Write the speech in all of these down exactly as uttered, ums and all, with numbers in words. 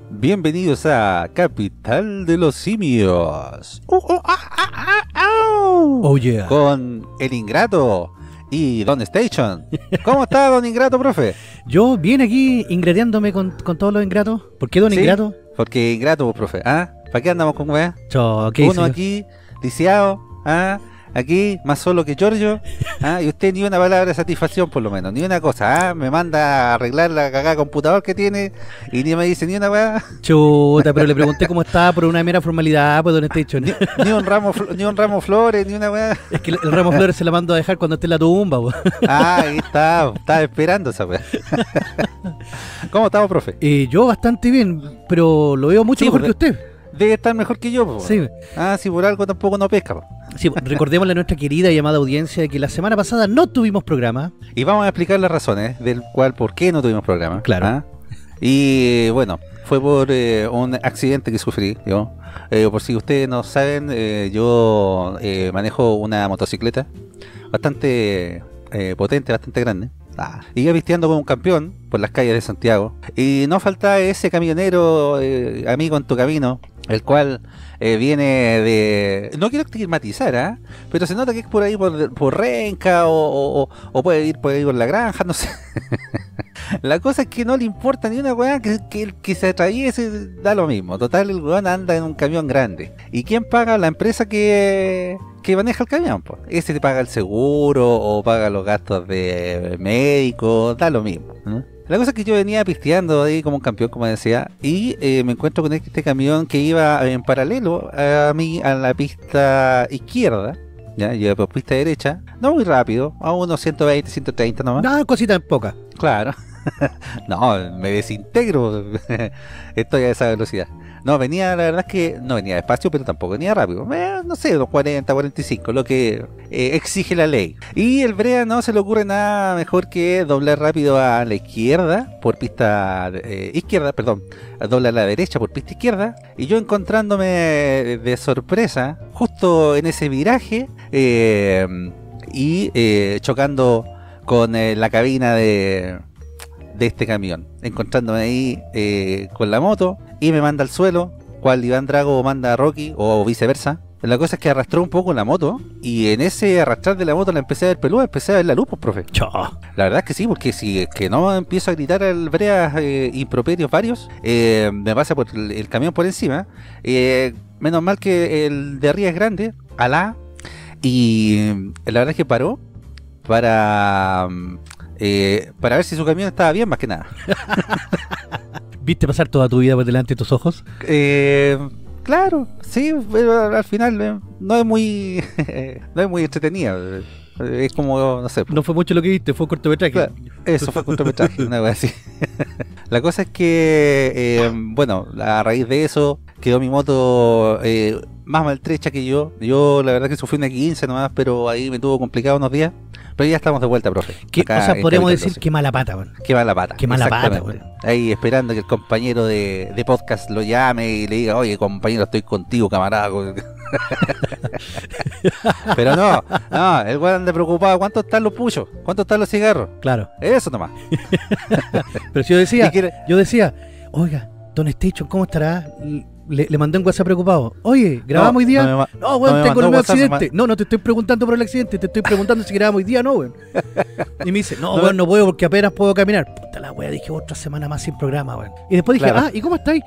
Bienvenidos a Capital de los Simios. Uh, uh, ah, ah, ah, ah. Oh yeah. Con el Ingrato y Don Station. ¿Cómo está Don Ingrato, profe? Yo bien aquí ingrateándome con, con todos los ingratos. ¿Por qué Don ¿Sí? Ingrato? Porque Ingrato, profe. ¿Ah? ¿Para qué andamos con weá? Cho, ¿qué Uno hice yo? aquí, lisiado, ¿ah? Aquí, más solo que Giorgio, ¿ah? Y usted ni una palabra de satisfacción, por lo menos, ni una cosa, ¿ah? Me manda a arreglar la cagada computador que tiene y ni me dice ni una weá. Chuta, pero le pregunté cómo estaba por una mera formalidad, pues Don Station. Ni, ni un ramo fl- ni un ramo flores, ni una weá. Es que el, el ramo flores se la mando a dejar cuando esté en la tumba, po. Ah, ahí está, estaba esperando esa weá. ¿Cómo estamos, profe? Eh, yo bastante bien, pero lo veo mucho Sí, mejor porque- que usted. Debe estar mejor que yo, po. Sí, Ah, si por algo tampoco no pesca, po. sí, recordémosle a nuestra querida y amada audiencia de que la semana pasada no tuvimos programa. Y vamos a explicar las razones del cual, por qué no tuvimos programa. Claro. ¿Ah? Y bueno, fue por eh, un accidente que sufrí yo. Eh, por si ustedes no saben, eh, yo eh, manejo una motocicleta bastante eh, potente, bastante grande. Ah, iba vistiendo como un campeón por las calles de Santiago. Y no faltaba ese camionero, eh, amigo en tu camino, el cual eh, viene de... No quiero estigmatizar, ¿ah? Pero se nota que es por ahí, por, por Renca, o, o, o puede ir por ahí por la granja, no sé. La cosa es que no le importa ni una weá, que, que el que se atraviese da lo mismo. Total, el weón anda en un camión grande. ¿Y quién paga? La empresa que, que maneja el camión, pues. Ese te paga el seguro o paga los gastos de médico, da lo mismo, ¿no? La cosa es que yo venía pisteando ahí como un campeón, como decía, y eh, me encuentro con este camión que iba en paralelo a mí, a la pista izquierda. Ya, yo iba por pista derecha, no muy rápido, a unos ciento veinte, ciento treinta nomás. Nada, cosita poca. Claro. No, me desintegro. Estoy a esa velocidad. No, venía, la verdad es que no venía despacio, pero tampoco venía rápido. Eh, no sé, unos cuarenta, cuarenta y cinco, lo que eh, exige la ley. Y el Brea no se le ocurre nada mejor que doblar rápido a la izquierda, por pista eh, izquierda, perdón, doblar a la derecha por pista izquierda. Y yo encontrándome de, de sorpresa, justo en ese viraje, eh, y eh, chocando con eh, la cabina de... de este camión, encontrándome ahí eh, con la moto y me manda al suelo, cual Iván Drago manda a Rocky o viceversa. La cosa es que arrastró un poco la moto y en ese arrastrar de la moto la empecé a ver peluda, empecé a ver la luz, pues, profe. Cho. La verdad es que sí, porque si es que no empiezo a gritar al Brea eh, improperios varios, eh, me pasa por el, el camión por encima. Eh, menos mal que el de arriba es grande, alá, y eh, la verdad es que paró para... Eh, para ver si su camión estaba bien, más que nada. ¿Viste pasar toda tu vida por delante de tus ojos? Eh, claro, sí, pero al final eh, no es muy no es muy entretenida. Eh, Es como, no sé. No fue mucho lo que viste, fue un cortometraje. Claro, eso fue cortometraje, una vez así. La cosa es que, eh, bueno, a raíz de eso quedó mi moto eh, más maltrecha que yo. Yo la verdad que sufrí una quince nomás, pero ahí me tuvo complicado unos días. Pero ya estamos de vuelta, profe. ¿Qué, Acá o sea, en podríamos Capital decir doce. qué mala pata, weón. Qué mala pata. Qué mala pata, Exactamente. Ahí esperando que el compañero de, de podcast lo llame y le diga, oye, compañero, estoy contigo, camarada. Pero no, no, el weón anda preocupado. ¿Cuánto están los puchos? ¿Cuánto están los cigarros? Claro. Eso nomás. Pero si yo decía, Y quiere- yo decía, oiga, Don Station, ¿cómo estará? Le, le mandé un WhatsApp preocupado. Oye, ¿grabamos No, hoy día? no me ma- No, weón, no me tengo el mandó nuevo WhatsApp, accidente. No, no te estoy preguntando por el accidente, te estoy preguntando si grabamos hoy día o no, weón. Y me dice, no, No, weón, no puedo porque apenas puedo caminar. Puta la wea, dije otra semana más sin programa, weón. Y después dije, Claro. ah, ¿y cómo estáis?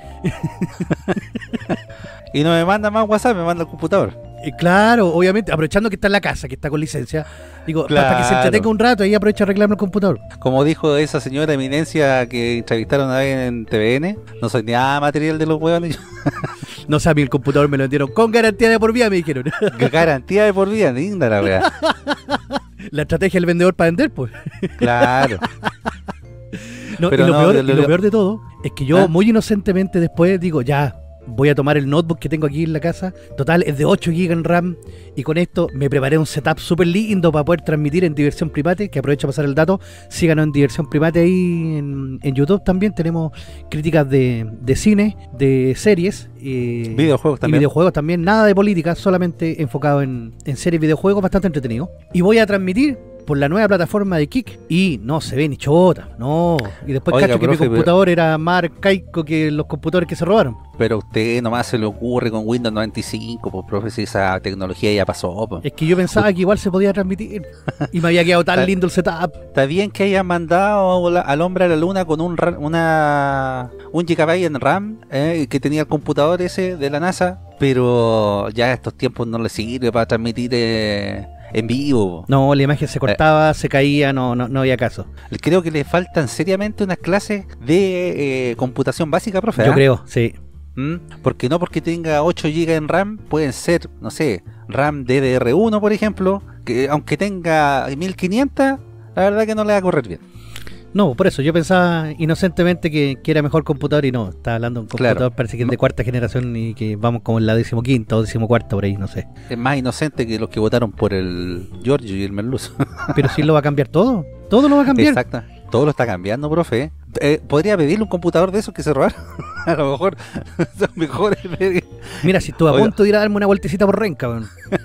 Y no me manda más WhatsApp, me manda el computador. Y claro, obviamente, aprovechando que está en la casa, que está con licencia, digo, pa- para que se Claro. entretenga un rato, ahí aprovecha a arreglarme el computador. Como dijo esa señora eminencia que entrevistaron una vez en T V N, no soy nada material de los hueones. No sé, a mí el computador me lo dieron con garantía de por vida, me dijeron. Garantía de por vida, linda la wea. La estrategia del vendedor para vender, pues. Claro. No, Pero y lo, no, peor, lo- y lo lo- peor de todo es que yo ¿Ah? muy inocentemente después digo, ya, voy a tomar el notebook que tengo aquí en la casa. Total, es de ocho gigas en RAM. Y con esto me preparé un setup súper lindo para poder transmitir en Diversión Primate, que aprovecho a pasar el dato. Síganos en Diversión Primate ahí en, en YouTube también. Tenemos críticas de, de cine, de series. eh, Videojuegos y también. videojuegos también. Nada de política, solamente enfocado en, en series y videojuegos, bastante entretenido. Y voy a transmitir por la nueva plataforma de Kik y no se ve ni chota, no. Y después Oiga, cacho que profe, mi computador era más arcaico que los computadores que se robaron. Pero a usted nomás se le ocurre con Windows noventa y cinco, pues profe, si esa tecnología ya pasó. Pues. Es que yo pensaba que igual se podía transmitir y me había quedado tan lindo el setup. Está bien que hayan mandado al hombre a la luna con un ra- una un gigabyte en RAM, eh, que tenía el computador ese de la NASA, pero ya estos tiempos no le sirve para transmitir eh, en vivo. No, la imagen se cortaba, eh. se caía, no, no, no había caso. Creo que le faltan seriamente unas clases de eh, computación básica, profe. Yo ¿eh? creo, sí. ¿Mm? Porque no porque tenga ocho gigas en RAM, pueden ser, no sé, RAM D D R uno, por ejemplo, que aunque tenga mil quinientos, la verdad que no le va a correr bien. No, por eso, yo pensaba inocentemente que, que era mejor computador y no, estaba hablando de un computador, claro, parece que es de cuarta generación y que vamos como en la decimoquinta o decimocuarta por ahí, no sé. Es más inocente que los que votaron por el Giorgio y el Merluz. Pero sí lo va a cambiar todo, todo lo va a cambiar. Exacto, todo lo está cambiando, profe. Eh, ¿Podría pedirle un computador de esos que se robaron? A lo mejor son mejores. Mira, si estuve a punto de ir a darme una vueltecita por Renca, bueno.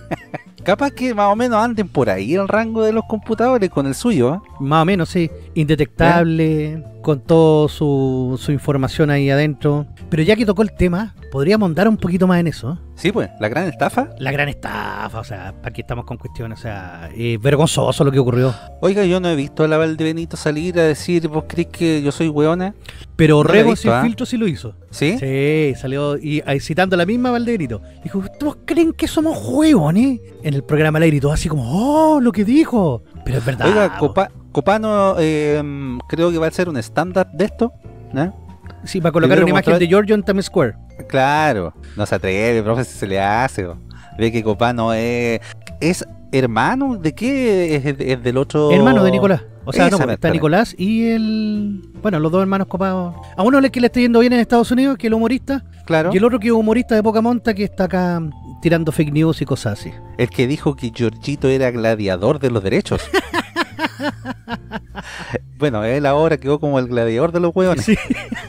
Capaz que más o menos anden por ahí el rango de los computadores con el suyo, ¿eh? Más o menos, sí. Indetectable, ¿eh? Con toda su, su información ahí adentro. Pero ya que tocó el tema, podríamos andar un poquito más en eso. Sí, pues, la gran estafa. La gran estafa, o sea, ¿para qué estamos con cuestiones? O sea, eh, vergonzoso lo que ocurrió. Oiga, yo no he visto a la Valdebenito salir a decir, ¿vos crees que yo soy hueona? Pero no Rego visto, sin ¿eh? filtro sí lo hizo. ¿Sí? Sí, salió y, y citando a la misma Valdebenito. Dijo, ¿todos creen que somos hueones? En el programa al aire y todo así como, ¡oh, lo que dijo! Pero es verdad. Oiga, Copa, Copano eh, creo que va a ser un stand-up de esto, ¿no? Sí, va a colocar una imagen de Giorgio en Times Square. Claro, no se atreve, profe, si se le hace. Bro. Ve que Copano es... ¿Es hermano? ¿De qué? ¿Es, es del otro...? Hermano de Nicolás. O sea, no, está también. Nicolás y el... Bueno, los dos hermanos copados. A uno es que le está yendo bien en Estados Unidos, que es el humorista. Claro. Y el otro que es humorista de poca monta, que está acá tirando fake news y cosas así. El que dijo que Giorgito era gladiador de los derechos. Bueno, él ahora quedó como el gladiador de los hueones. Sí.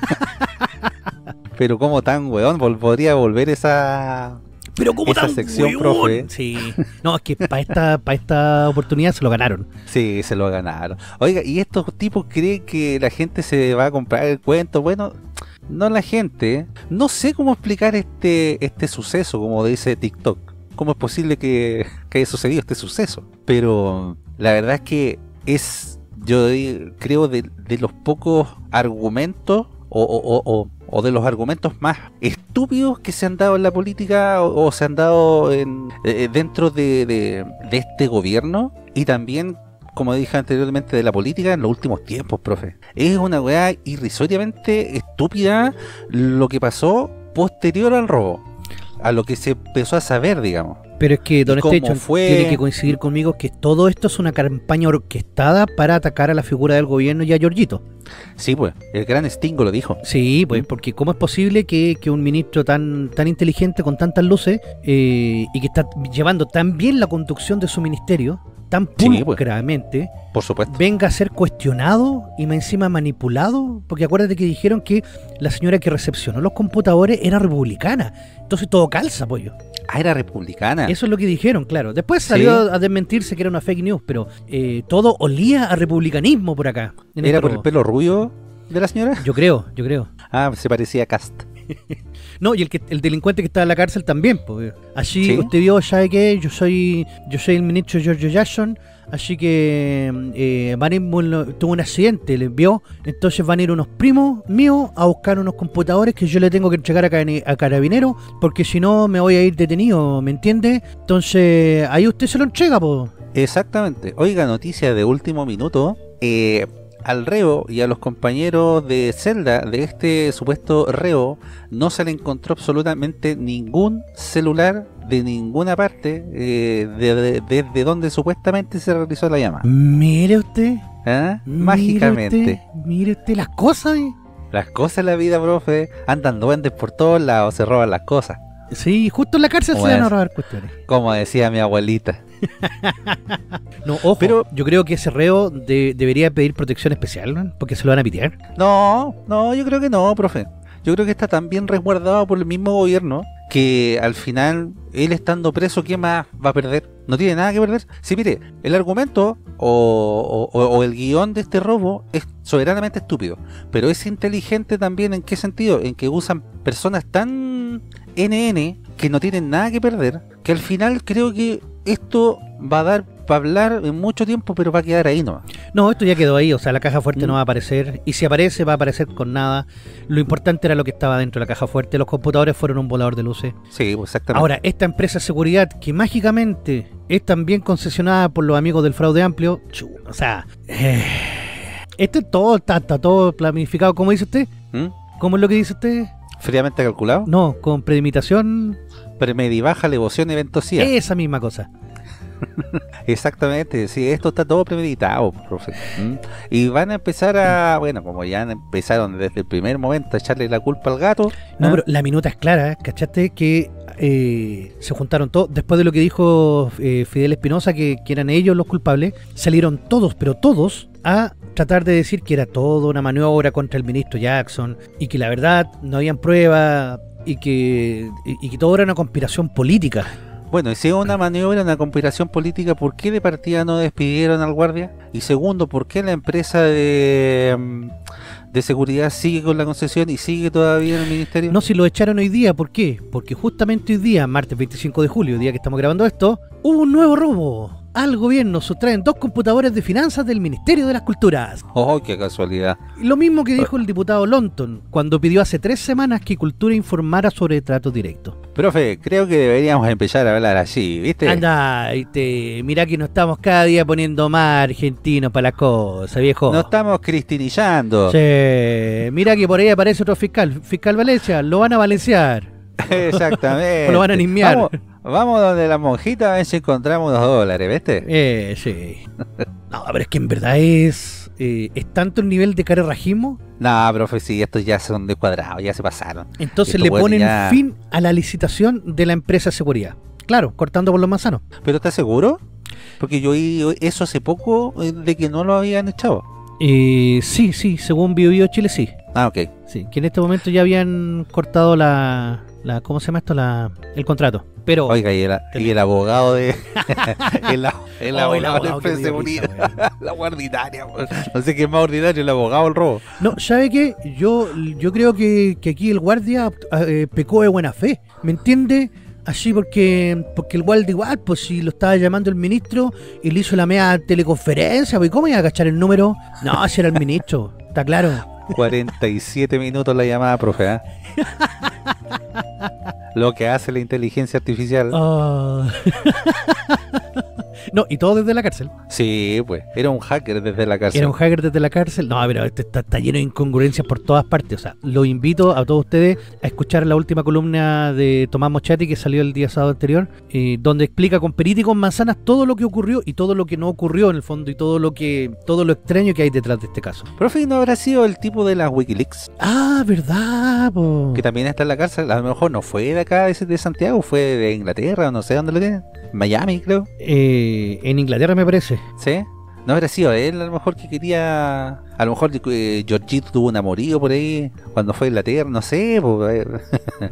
Pero como tan hueón, podría volver esa... Pero como esa tan sección, hueón. Profe. Sí. No, es que para esta, para esta oportunidad se lo ganaron. Sí, se lo ganaron. Oiga, ¿y estos tipos creen que la gente se va a comprar el cuento? Bueno, no la gente. No sé cómo explicar este, este suceso, como dice TikTok. ¿Cómo es posible que, que haya sucedido este suceso? Pero la verdad es que es, yo creo, de, de los pocos argumentos o, o, o, o de los argumentos más estúpidos que se han dado en la política o, o se han dado en, eh, dentro de, de, de este gobierno y también, como dije anteriormente, de la política en los últimos tiempos, profe. Es una weá irrisoriamente estúpida lo que pasó posterior al robo, a lo que se empezó a saber, digamos. Pero es que Don Station fue... tiene que coincidir conmigo que todo esto es una campaña orquestada para atacar a la figura del gobierno y a Giorgito. Sí, pues, el gran Stingo lo dijo. Sí, pues, porque ¿cómo es posible que, que un ministro tan tan inteligente, con tantas luces, eh, y que está llevando tan bien la conducción de su ministerio, tan pulcramente, sí, pues, por supuesto, venga a ser cuestionado y más encima manipulado? Porque acuérdate que dijeron que la señora que recepcionó los computadores era republicana. Entonces todo calza, pollo. Ah, era republicana. Eso es lo que dijeron, claro. Después salió, ¿sí?, a desmentirse que era una fake news, pero eh, todo olía a republicanismo por acá. ¿Era por el pelo rubio de la señora? Yo creo, yo creo. Ah, se parecía a Cast. No, y el que el delincuente que estaba en la cárcel también, pues. Allí, ¿sí?, usted vio, ¿sabe qué? Yo soy yo soy el ministro Giorgio Jackson, así que eh, van a ir, tuvo un accidente, le vio, entonces van a ir unos primos míos a buscar unos computadores que yo le tengo que entregar a, a Carabinero, porque si no me voy a ir detenido, ¿me entiende? Entonces, ahí usted se lo entrega, pues. Exactamente. Oiga, noticia de último minuto, eh... al reo y a los compañeros de celda de este supuesto reo no se le encontró absolutamente ningún celular de ninguna parte eh, desde de, de donde supuestamente se realizó la llamada. Mire usted. ¿Ah? Mire Mágicamente. Usted, mire usted las cosas. ¿Eh? Las cosas en la vida, profe. Andan duendes por todos lados, se roban las cosas. Sí, justo en la cárcel se van a robar cuestiones. Como decía mi abuelita. No, ojo, pero yo creo que ese reo de, debería pedir protección especial, ¿no? Porque se lo van a pitear. No, no, yo creo que no, profe. Yo creo que está tan bien resguardado por el mismo gobierno que al final, él estando preso, ¿qué más va a perder? No tiene nada que perder. Sí, mire, el argumento o, o, o el guión de este robo es soberanamente estúpido, pero es inteligente también. ¿En qué sentido? En que usan personas tan N N que no tienen nada que perder, que al final creo que esto va a dar para hablar en mucho tiempo, pero va a quedar ahí nomás. No, esto ya quedó ahí, o sea, la caja fuerte Mm. no va a aparecer, y si aparece, va a aparecer con nada. Lo importante era lo que estaba dentro de la caja fuerte, los computadores fueron un volador de luces. Sí, pues exactamente. Ahora, esta empresa de seguridad, que mágicamente es también concesionada por los amigos del fraude amplio, chu, o sea, eh, esto es todo, está, está todo planificado, ¿cómo dice usted? ¿Mm? ¿Cómo es lo que dice usted? Fríamente calculado. No, con premeditación, Premedibaja, levoción, eventosía. esa misma cosa. Exactamente, sí, esto está todo premeditado, profe. ¿Mm? Y van a empezar a, bueno, como ya empezaron desde el primer momento a echarle la culpa al gato. No, ¿ah? pero la minuta es clara, ¿eh? ¿Cachaste? Que eh, se juntaron todos, después de lo que dijo eh, Fidel Espinosa, que, que eran ellos los culpables, salieron todos, pero todos, a tratar de decir que era todo una maniobra contra el ministro Jackson, y que la verdad no habían pruebas, y que, y, y que todo era una conspiración política. Bueno, y si es una maniobra, una conspiración política, ¿por qué de partida no despidieron al guardia? Y segundo, ¿por qué la empresa de, mm, de seguridad sigue con la concesión y sigue todavía en el ministerio? No, si lo echaron hoy día, ¿por qué? Porque justamente hoy día, martes veinticinco de julio, día que estamos grabando esto, hubo un nuevo robo. Al gobierno sustraen dos computadores de finanzas del Ministerio de las Culturas. ¡Oh, qué casualidad! Lo mismo que dijo el diputado Lonton cuando pidió hace tres semanas que Cultura informara sobre tratos directos. Profe, creo que deberíamos empezar a hablar así, ¿viste? Anda, este, mirá que nos estamos cada día poniendo más argentinos para las cosas, viejo. No estamos cristinillando. Sí, mirá que por ahí aparece otro fiscal, fiscal Valencia, lo van a valenciar. Exactamente. O lo van a nismear. Vamos, vamos donde la monjita a ver si encontramos unos dólares, ¿viste? Eh, sí. No, pero es que en verdad es, eh, es tanto el nivel de carerrajismo. No, profe, sí, estos ya son descuadrados, ya se pasaron. Entonces Estos le weones ponen ya- fin a la licitación de la empresa de seguridad. Claro, cortando por los manzanos. ¿Pero estás seguro? Porque yo oí eso hace poco, eh, de que no lo habían echado. Eh, sí, sí, según Bio Bio Chile sí. Ah, ok. Sí, que en este momento ya habían cortado la, la ¿cómo se llama esto? La, el contrato. Pero Oiga, y el, y el abogado de... el, a- el Oh, abogado el de la abogado que empresa dio seguridad. risa, La guardinaria, weón. No sé qué es más ordinario, el abogado o el robo. no, ¿sabe qué? Yo, yo creo que, que aquí el guardia eh, pecó de buena fe. ¿Me entiende? Así porque porque el guardia igual, pues si lo estaba llamando el ministro y le hizo la media teleconferencia, pues ¿cómo iba a cachar el número? No, si era el ministro, está claro. cuarenta y siete minutos la llamada, profe, ¿ah? Lo que hace la inteligencia artificial. Ah. No, y todo desde la cárcel. Sí, pues, era un hacker desde la cárcel. Era un hacker desde la cárcel. No, pero este está, está lleno de incongruencias por todas partes. O sea, lo invito a todos ustedes a escuchar la última columna de Tomás Mochati que salió el día sábado anterior, eh, donde explica con perita y con manzanas todo lo que ocurrió y todo lo que no ocurrió en el fondo y todo lo que todo lo extraño que hay detrás de este caso. Profe, ¿no habrá sido el tipo de las Wikileaks? Ah, verdad, po. Que también está en la cárcel. A lo mejor no fue de acá, de, de Santiago, fue de Inglaterra, no sé dónde lo tienen. Miami, creo. Eh, en Inglaterra me parece. ¿Sí? No habrá sido él, a lo mejor que quería... A lo mejor eh, Georgito tuvo un amorío por ahí cuando fue a Inglaterra, no sé. Pues, eh,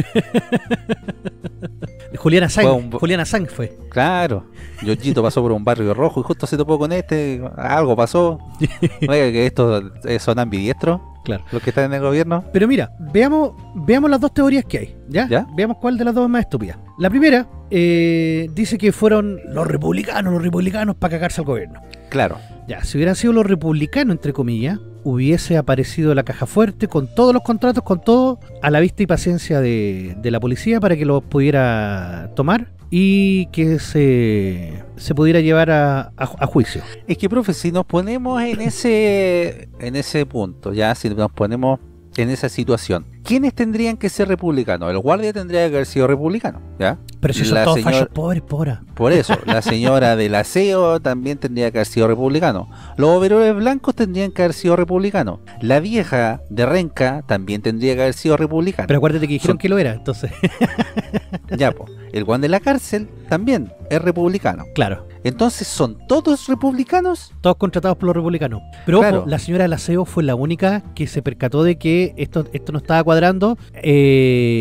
Juliana Sang, Fue un- Juliana Sang fue. claro, Georgito pasó por un barrio rojo y justo se topó con este, algo pasó. Oiga, que estos eh, son ambidiestros, Claro. los que están en el gobierno. Pero mira, veamos, veamos las dos teorías que hay, ¿ya? ¿Ya? Veamos cuál de las dos es más estúpida. La primera eh, dice que fueron los republicanos, los republicanos para cagarse al gobierno. Claro. Ya, si hubieran sido los republicanos, entre comillas, hubiese aparecido la caja fuerte con todos los contratos, con todo, a la vista y paciencia de, de la policía para que los pudiera tomar y que se, se pudiera llevar a, a- a juicio. Es que, profe, si nos ponemos en ese en ese punto, ya, si nos ponemos en esa situación, ¿quiénes tendrían que ser republicanos? El guardia tendría que haber sido republicano, ¿ya? Pero si son La todos señora- fallos pobres, pobres. Por eso, la señora del aseo también tendría que haber sido republicano. Los overoles blancos tendrían que haber sido republicanos. La vieja de Renca también tendría que haber sido republicana. Pero acuérdate que dijeron Son- que lo era, entonces, Ya, po. El guan de la cárcel también es republicano. claro. Entonces, ¿son todos republicanos? Todos contratados por los republicanos. Pero Claro. ojo, la señora del aseo fue la única que se percató de que esto, esto no estaba cuadrando. Eh,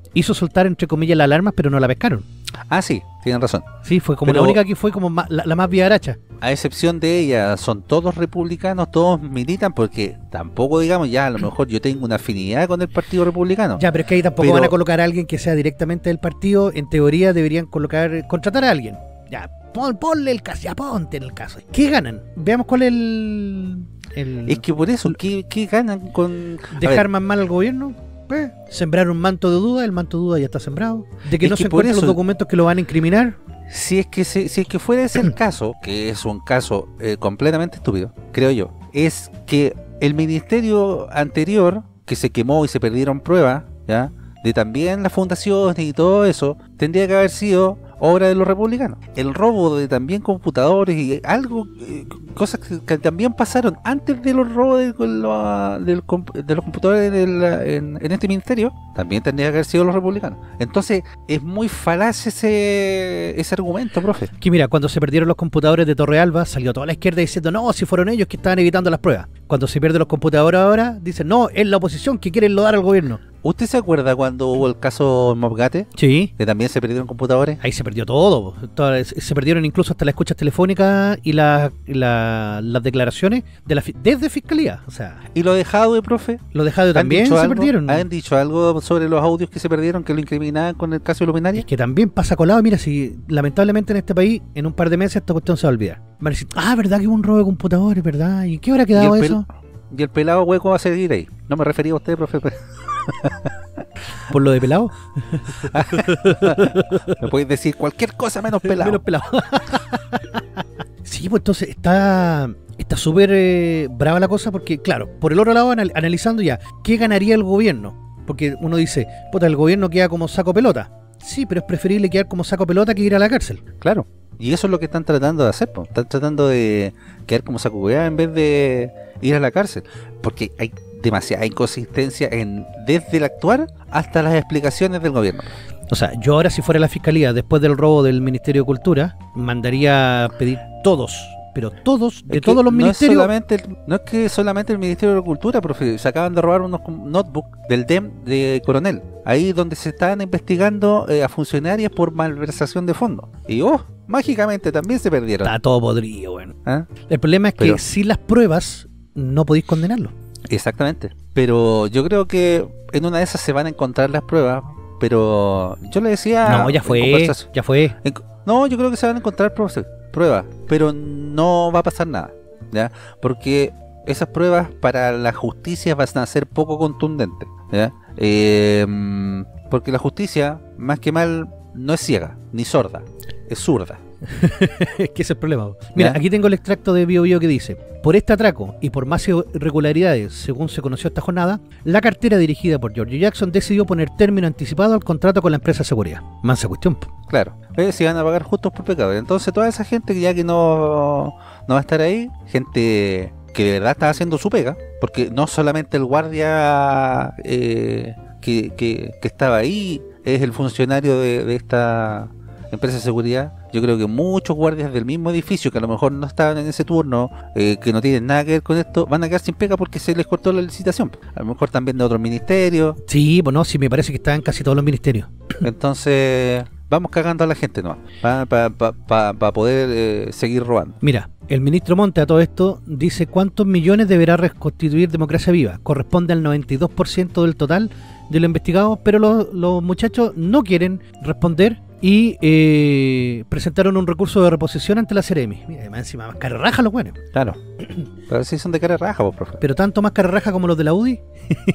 hizo soltar, entre comillas, las alarmas, pero no la pescaron. Ah, sí, tienen razón. Sí, fue como Pero- la única que fue como ma- la, la más vivaracha. A excepción de ella, son todos republicanos, todos militan, porque tampoco, digamos, ya a lo mejor yo tengo una afinidad con el Partido Republicano. Ya, pero es que ahí tampoco Pero- van a colocar a alguien que sea directamente del partido. En teoría deberían colocar, contratar a alguien. Ya, pon, ponle el caso, ya ponte en el caso. ¿Qué ganan? Veamos cuál es el... el Es que por eso, ¿qué, qué ganan con...? a dejar ver, más mal al gobierno. Eh, sembrar un manto de duda, el manto de duda ya está sembrado. De que Es no que se por encuentran eso- los documentos que lo van a incriminar. si es que se- si es que fuera ese el caso, que es un caso eh, completamente estúpido, creo yo, es que el ministerio anterior, que se quemó y se perdieron pruebas, ¿ya? De también las fundaciones y todo eso, tendría que haber sido obra de los republicanos. El robo de también computadores y algo, eh, cosas que, que también pasaron antes de los robos de, con lo- del comp- de los computadores del- en, en este ministerio, también tendría que haber sido los republicanos. Entonces, es muy falaz ese, ese argumento, profe. Que mira, cuando se perdieron los computadores de Torrealba, salió toda la izquierda diciendo, no, si fueron ellos que estaban evitando las pruebas. Cuando se pierden los computadores ahora, dicen, no, es la oposición que quiere enlodar al gobierno. ¿Usted se acuerda cuando hubo el caso Mobgate? Sí. Que también se perdieron computadores. Ahí se perdió todo. po. Todas- se perdieron incluso hasta las escuchas telefónicas y la- y la- las declaraciones de la, fi- desde Fiscalía. O sea, ¿Y lo dejado de profe? los dejados ¿Han también dicho se algo? perdieron. ¿Han dicho algo sobre los audios que se perdieron que lo incriminaban con el caso de Luminaria? Es que también pasa colado. Mira, si lamentablemente en este país, en un par de meses, esta cuestión se va a olvidar. Van a decir, ah, ¿verdad que hubo un robo de computadores, verdad? ¿Y qué habrá quedado el pel- eso? Y el pelado hueco va a seguir ahí. No me refería a usted, profe. ¿Por lo de pelado? Me podéis decir cualquier cosa menos pelado. Menos pelado. Sí, pues entonces está está súper eh, brava la cosa porque, claro, por el otro lado, anal- analizando ya, ¿qué ganaría el gobierno? Porque uno dice, puta, el gobierno queda como saco pelota. Sí, pero es preferible quedar como saco pelota que ir a la cárcel. Claro. Y eso es lo que están tratando de hacer, po. Están tratando de quedar como saco hueá en vez de ir a la cárcel. Porque hay demasiada inconsistencia en desde el actuar hasta las explicaciones del gobierno. O sea, yo ahora si fuera la fiscalía, después del robo del Ministerio de Cultura, mandaría a pedir todos, pero todos, de Es que todos los no ministerios. Es solamente el- no es que solamente el Ministerio de Cultura, profe. Se acaban de robar unos com- notebooks del D E M de Coronel. Ahí donde se están investigando eh, a funcionarias por malversación de fondos. Y oh, mágicamente también se perdieron. Está todo podrido, bueno. ¿Ah? El problema es que Pero- sin las pruebas no podéis condenarlo. Exactamente. Pero yo creo que en una de esas se van a encontrar las pruebas. Pero yo le decía... no, ya en fue, conversación- ya fue. en co- no, yo creo que se van a encontrar profe- pruebas. Pero no va a pasar nada. ¿Ya? Porque esas pruebas para la justicia van a ser poco contundentes. ¿Ya? Eh, porque la justicia, más que mal, no es ciega, ni sorda. Es zurda. Es que ese es el problema. Mira, ¿Ya? aquí tengo el extracto de Bio Bio que dice: por este atraco y por más irregularidades, según se conoció esta jornada, la cartera dirigida por George Jackson decidió poner término anticipado al contrato con la empresa de seguridad. Mansa cuestión. po. Claro, eh, si van a pagar justos por pecado. Entonces toda esa gente que ya que no, no va a estar ahí, gente que de verdad está haciendo su pega, porque no solamente el guardia eh, que, que, que estaba ahí es el funcionario de, de esta empresa de seguridad. Yo creo que muchos guardias del mismo edificio que a lo mejor no estaban en ese turno, eh, que no tienen nada que ver con esto, van a quedar sin pega porque se les cortó la licitación. A lo mejor también de otros ministerios. Sí, pues no, sí, me parece que está en casi todos los ministerios. Entonces vamos cagando a la gente nomás para pa, pa, pa, pa poder eh, seguir robando. Mira, el ministro Monte a todo esto dice cuántos millones deberá reconstituir Democracia Viva. Corresponde al noventa y dos por ciento del total de lo investigado, pero los, los muchachos no quieren responder y eh, presentaron un recurso de reposición ante la Ceremi. Mira, además encima más carraja los buenos. Claro. Pero sí son de cara raja, vos, profe. Pero tanto más carraja como los de la U D I.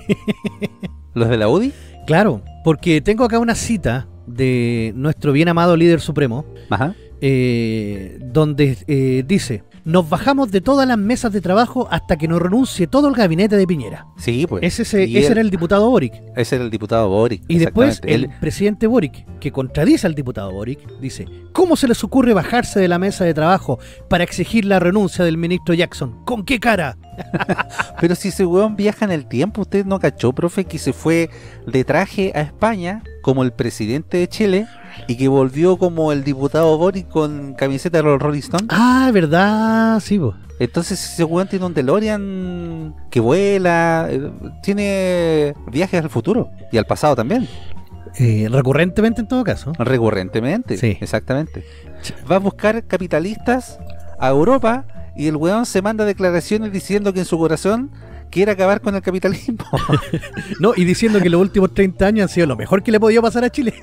¿Los de la U D I? Claro, porque tengo acá una cita de nuestro bien amado líder supremo, Ajá. eh, donde eh, dice: nos bajamos de todas las mesas de trabajo hasta que nos renuncie todo el gabinete de Piñera. Sí, pues. Ese, ese, Y ese él- era el diputado Boric. Ese era el diputado Boric. Y después el exactamente. Él- presidente Boric, que contradice al diputado Boric, dice: ¿cómo se les ocurre bajarse de la mesa de trabajo para exigir la renuncia del ministro Jackson? ¿Con qué cara? Pero si ese weón viaja en el tiempo, ¿usted no cachó, profe, que se fue de traje a España como el presidente de Chile y que volvió como el diputado Boric con camiseta de los Rolling Stones? Ah, ¿verdad? Sí, po. Entonces ese weón tiene un DeLorean que vuela, eh, tiene viajes al futuro y al pasado también. Eh, recurrentemente en todo caso. Recurrentemente, Sí. exactamente. Va a buscar capitalistas a Europa y el weón se manda declaraciones diciendo que en su corazón quiere acabar con el capitalismo. No, y diciendo que los últimos treinta años han sido lo mejor que le podía pasar a Chile.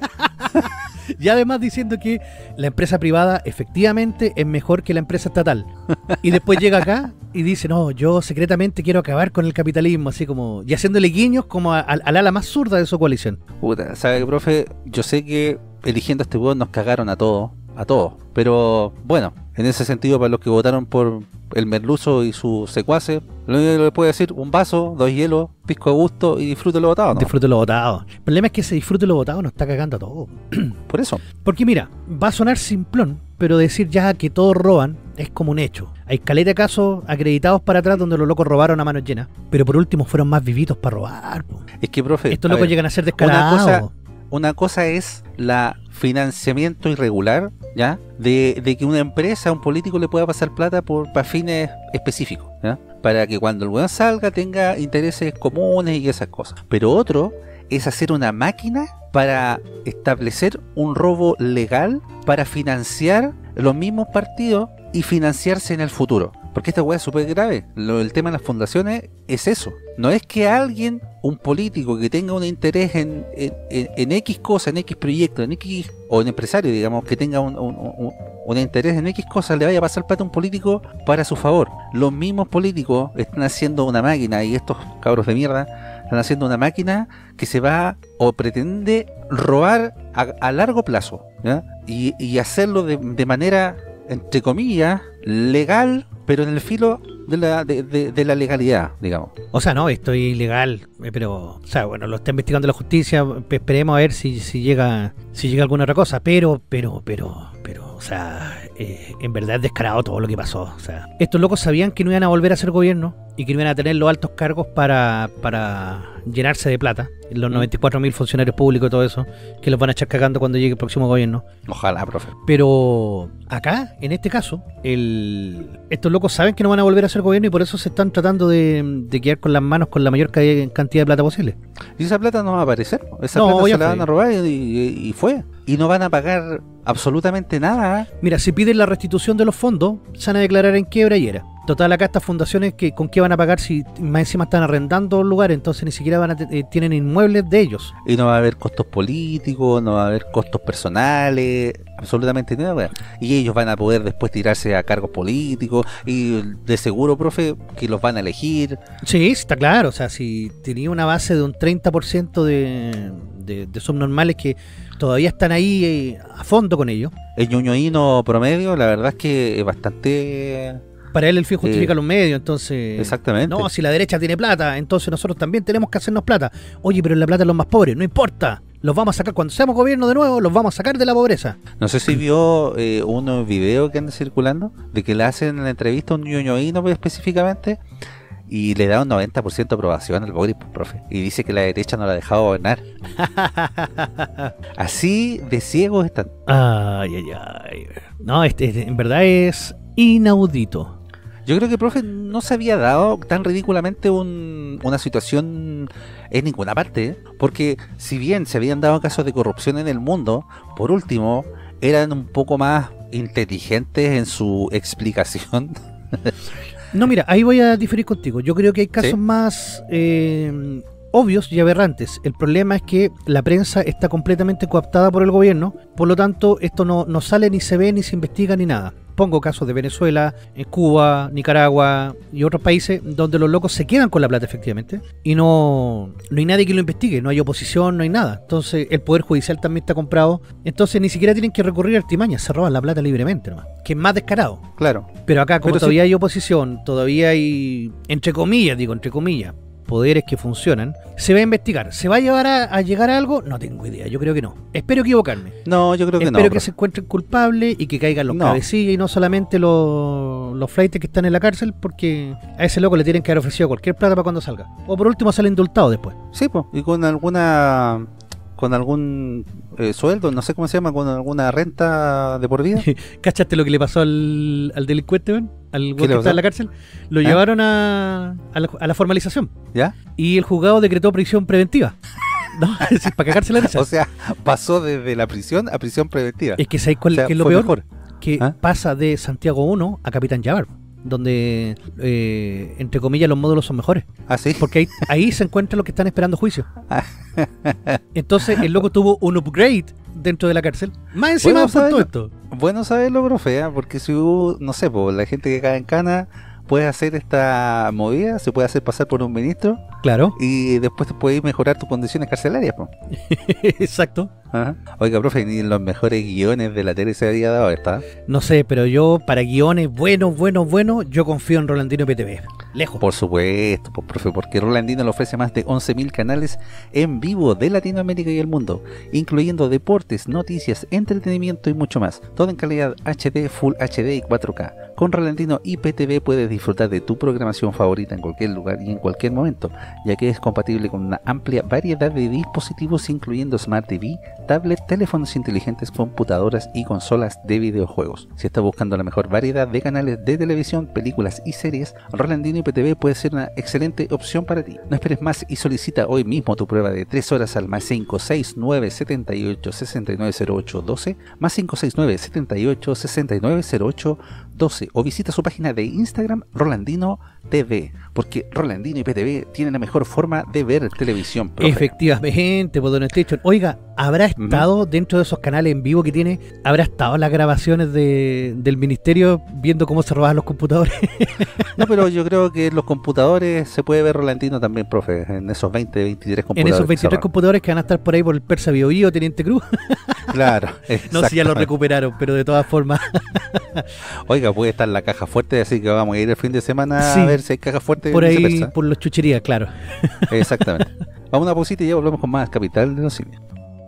Y además diciendo que la empresa privada efectivamente es mejor que la empresa estatal. Y después llega acá y dice, no, yo secretamente quiero acabar con el capitalismo, así como, y haciéndole guiños como a- al al ala más zurda de su coalición. Puta, ¿sabe, profe? Yo sé que eligiendo a este weón nos cagaron a todos, a todos. Pero bueno, en ese sentido, para los que votaron por el merluzo y sus secuaces, lo único que le puedo decir, un vaso, dos hielos, pisco a gusto y disfrute lo votado, ¿no? Disfrute lo votado. El problema es que ese disfrute lo votado nos está cagando a todos. Por eso. Porque mira, va a sonar simplón, pero decir ya que todos roban es como un hecho. Hay caleta de casos acreditados para atrás donde los locos robaron a manos llenas, pero por último fueron más vivitos para robar, po. Es que, profe, Estos a locos ver, llegan a ser una descarados. cosa, una cosa es la financiamiento irregular, ¿ya? De, de que una empresa, un político le pueda pasar plata por para fines específicos, ¿ya? Para que cuando el weón salga tenga intereses comunes y esas cosas. Pero otro es hacer una máquina para establecer un robo legal para financiar los mismos partidos y financiarse en el futuro. Porque esta weá es súper grave. Lo, el tema de las fundaciones es eso. No es que alguien, un político que tenga un interés en, en, en, en X cosa, en X proyecto, en X, o un empresario, digamos, que tenga un, un, un, un interés en X cosas, le vaya a pasar plata a un político para su favor. Los mismos políticos están haciendo una máquina, y estos cabros de mierda están haciendo una máquina que se va o pretende robar a, a largo plazo, ¿ya? Y, y hacerlo de, de manera, entre comillas, legal, pero en el filo de la, de, de, de la legalidad, digamos. O sea, no, esto es ilegal, eh, pero, o sea, bueno, lo está investigando la justicia, esperemos a ver si, si llega si llega alguna otra cosa, pero, pero, pero, pero, o sea, eh, en verdad es descarado todo lo que pasó, o sea, estos locos sabían que no iban a volver a ser gobierno y que no iban a tener los altos cargos para, para llenarse de plata, los noventa y cuatro mil funcionarios públicos y todo eso, que los van a echar cagando cuando llegue el próximo gobierno. Ojalá, profe. Pero acá, en este caso, el, estos locos saben que no van a volver a ser gobierno y por eso se están tratando de, de quedar con las manos con la mayor ca- cantidad de plata posible. Y esa plata no va a aparecer, esa No, plata ya se la fue. van a robar y, y, y fue. Y no van a pagar absolutamente nada. Mira, si piden la restitución de los fondos, se van a declarar en quiebra y era. Total, acá estas fundaciones, que ¿con qué van a pagar si más encima están arrendando lugares? Entonces ni siquiera van a te- eh, tienen inmuebles de ellos. Y no va a haber costos políticos, no va a haber costos personales, absolutamente nada. Y ellos van a poder después tirarse a cargos políticos y de seguro, profe, que los van a elegir. Sí, sí, está claro. O sea, si tenía una base de un treinta por ciento de, de, de subnormales que todavía están ahí eh, a fondo con ellos, El ñoñoíno promedio, la verdad es que es bastante... para él el fin justifica Eh, los medios, entonces... Exactamente. No, si la derecha tiene plata, entonces nosotros también tenemos que hacernos plata. Oye, pero la plata de los más pobres, no importa. Los vamos a sacar, cuando seamos gobierno de nuevo, los vamos a sacar de la pobreza. No sé si vio eh, unos videos que andan circulando de que le hacen la entrevista a un ñoñoíno específicamente y le da un noventa por ciento de aprobación al Boris, profe. Y dice que la derecha no la ha dejado gobernar. Así de ciegos están. Ay, ay, ay. No, este, este, en verdad es inaudito. Yo creo que, profe, no se había dado tan ridículamente un- una situación en ninguna parte, ¿eh? Porque si bien se habían dado casos de corrupción en el mundo, por último, eran un poco más inteligentes en su explicación. No, mira, ahí voy a diferir contigo. Yo creo que hay casos ¿Sí? más eh, obvios y aberrantes. El problema es que la prensa está completamente cooptada por el gobierno, por lo tanto, esto no, no sale ni se ve, ni se investiga, ni nada. Pongo casos de Venezuela, eh, Cuba, Nicaragua y otros países donde los locos se quedan con la plata efectivamente y no, no hay nadie que lo investigue, no hay oposición, no hay nada. Entonces el Poder Judicial también está comprado, entonces ni siquiera tienen que recurrir a artimañas, se roban la plata libremente nomás, que es más descarado. Claro. Pero acá, como Pero todavía hay oposición, todavía hay, entre comillas, digo, entre comillas, poderes que funcionan, se va a investigar. ¿Se va a llevar a, a llegar a algo? No tengo idea, yo creo que no. Espero equivocarme. No, yo creo que Espero no. que profe. se encuentren culpables y que caigan los No. cabecillas y no solamente los, los flaites que están en la cárcel, porque a ese loco le tienen que haber ofrecido cualquier plata para cuando salga. O por último sale indultado después. Sí, pues, y con alguna... con algún eh, sueldo, no sé cómo se llama, con alguna renta de por vida. ¿Cachaste lo que le pasó al, al delincuente, ven? Al güey ¿Qué le que pasó? está en la cárcel? Lo ¿Ah? llevaron a, a, la, a la formalización ¿Ya? y el juzgado decretó prisión preventiva. No, es para cagarse la risa. O sea, pasó desde la prisión a prisión preventiva. Es que ¿sabéis cuál O sea, qué es lo fue peor? mejor. Que ¿Ah? pasa de Santiago uno a Capitán Yabar, donde, eh, entre comillas, los módulos son mejores. ¿Ah, sí? Porque ahí, ahí se encuentran los que están esperando juicio. Entonces el loco tuvo un upgrade dentro de la cárcel. Más encima Bueno, por todo saberlo. esto. Bueno saberlo, profe, ¿eh? Porque si hubo, no sé, pues, la gente que cae en cana puede hacer esta movida, se puede hacer pasar por un ministro Claro, y después te puedes mejorar tus condiciones carcelarias, pues. exacto. Ajá. Oiga, profe, ni en los mejores guiones de la tele se había dado esta. No sé, pero yo para guiones buenos, buenos, buenos, yo confío en Rolandino P T V. Lejos. Por supuesto, pues, profe, porque Rolandino le ofrece más de once mil canales en vivo de Latinoamérica y el mundo, incluyendo deportes, noticias, entretenimiento y mucho más. Todo en calidad H D, Full H D y cuatro K. Con Rolandino y P T V puedes disfrutar de tu programación favorita en cualquier lugar y en cualquier momento, ya que es compatible con una amplia variedad de dispositivos incluyendo Smart T V, tablet, teléfonos inteligentes, computadoras y consolas de videojuegos. Si estás buscando la mejor variedad de canales de televisión, películas y series, Rolandino y P T V puede ser una excelente opción para ti. No esperes más y solicita hoy mismo tu prueba de tres horas al más cinco seis nueve siete ocho seis nueve cero ocho doce, más cinco seis nueve siete ocho seis nueve cero ocho doce, o visita su página de Instagram Rolandino T V, porque Rolandino y P T V tienen la mejor forma de ver televisión, profe. Efectivamente, pues, Don Station. Oiga, ¿habrá estado dentro de esos canales en vivo que tiene? ¿Habrá estado en las grabaciones de, del ministerio viendo cómo se robaban los computadores? No, pero yo creo que en los computadores se puede ver Rolandino también, profe, en esos veinte, veintitrés computadores. En esos que veintitrés se computadores que van a estar por ahí por el Persa Bio Bio, Teniente Cruz. Claro, No sé si ya lo exactamente. recuperaron, pero de todas formas. Oiga, puede estar la caja fuerte, así que vamos a ir el fin de semana Sí, a ver si hay caja fuerte Por en ahí, viceversa. por las chucherías, claro. Exactamente. Vamos a una pausita y ya volvemos con más Capital de los Simios.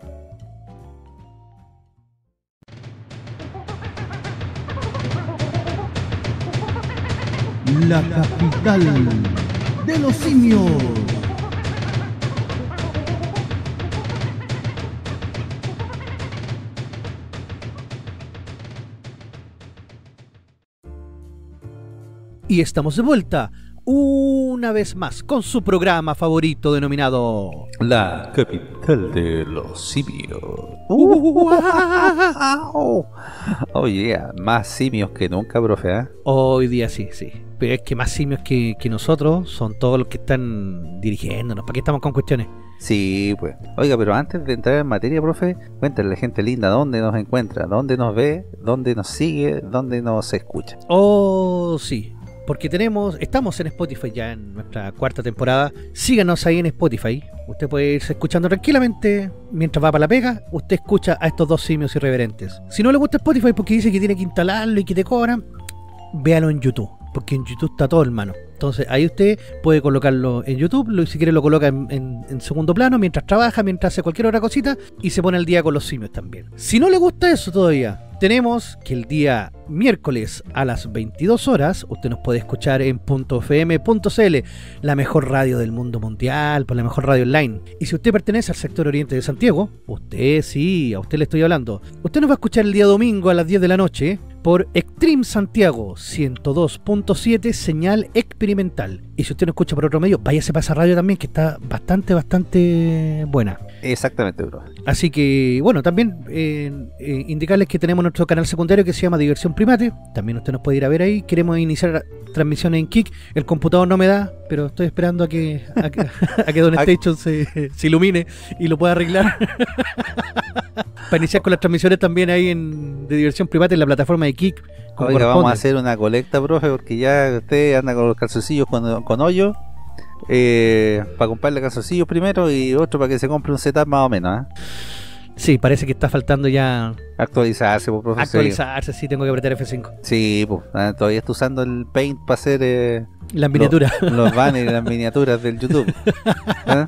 La capital de los simios. Y estamos de vuelta, una vez más, con su programa favorito denominado... La capital de los simios. Oh yeah, más simios que nunca, profe, ¿eh? Hoy día sí, sí. Pero es que más simios que, que nosotros son todos los que están dirigiéndonos. ¿Para qué estamos con cuestiones? Sí, pues. Oiga, pero antes de entrar en materia, profe, cuéntale a la gente linda dónde nos encuentra, dónde nos ve, dónde nos sigue, dónde nos escucha. Oh, sí. Porque tenemos, estamos en Spotify ya en nuestra cuarta temporada. Síganos ahí en Spotify. Usted puede irse escuchando tranquilamente mientras va para la pega. Usted escucha a estos dos simios irreverentes. Si no le gusta Spotify porque dice que tiene que instalarlo y que te cobran, véalo en YouTube, porque en YouTube está todo, hermano. Entonces ahí usted puede colocarlo en YouTube, lo, si quiere lo coloca en, en, en segundo plano, mientras trabaja, mientras hace cualquier otra cosita, y se pone al día con los simios también. Si no le gusta eso todavía, tenemos que el día miércoles a las veintidós horas, usted nos puede escuchar en .fm punto cl, la mejor radio del mundo mundial, por la mejor radio online. Y si usted pertenece al sector oriente de Santiago, usted sí, a usted le estoy hablando, usted nos va a escuchar el día domingo a las diez de la noche por Extreme Santiago ciento dos punto siete, señal experimental. Y si usted no escucha por otro medio, váyase para esa radio también, que está bastante, bastante buena. Exactamente, bro. Así que, bueno, también eh, eh, indicarles que tenemos nuestro canal secundario que se llama Diversión Primate. También usted nos puede ir a ver ahí. Queremos iniciar transmisiones en Kik. El computador no me da, pero estoy esperando a que a que, a que Don Station se, se ilumine y lo pueda arreglar. Para iniciar con las transmisiones también ahí en de Diversión Primate en la plataforma de Kik. Oiga, vamos a hacer una colecta, profe, porque ya usted anda con los calzoncillos con, con hoyo. Eh, para comprarle calzoncillos primero y otro para que se compre un setup más o menos, ¿eh? Sí, parece que está faltando ya Actualizarse, pues, profe. actualizarse. Sí, tengo que apretar F cinco. Sí, pues, ah, todavía está usando el Paint para hacer eh, Las miniaturas. Los, los banners y las miniaturas del YouTube. ¿Eh?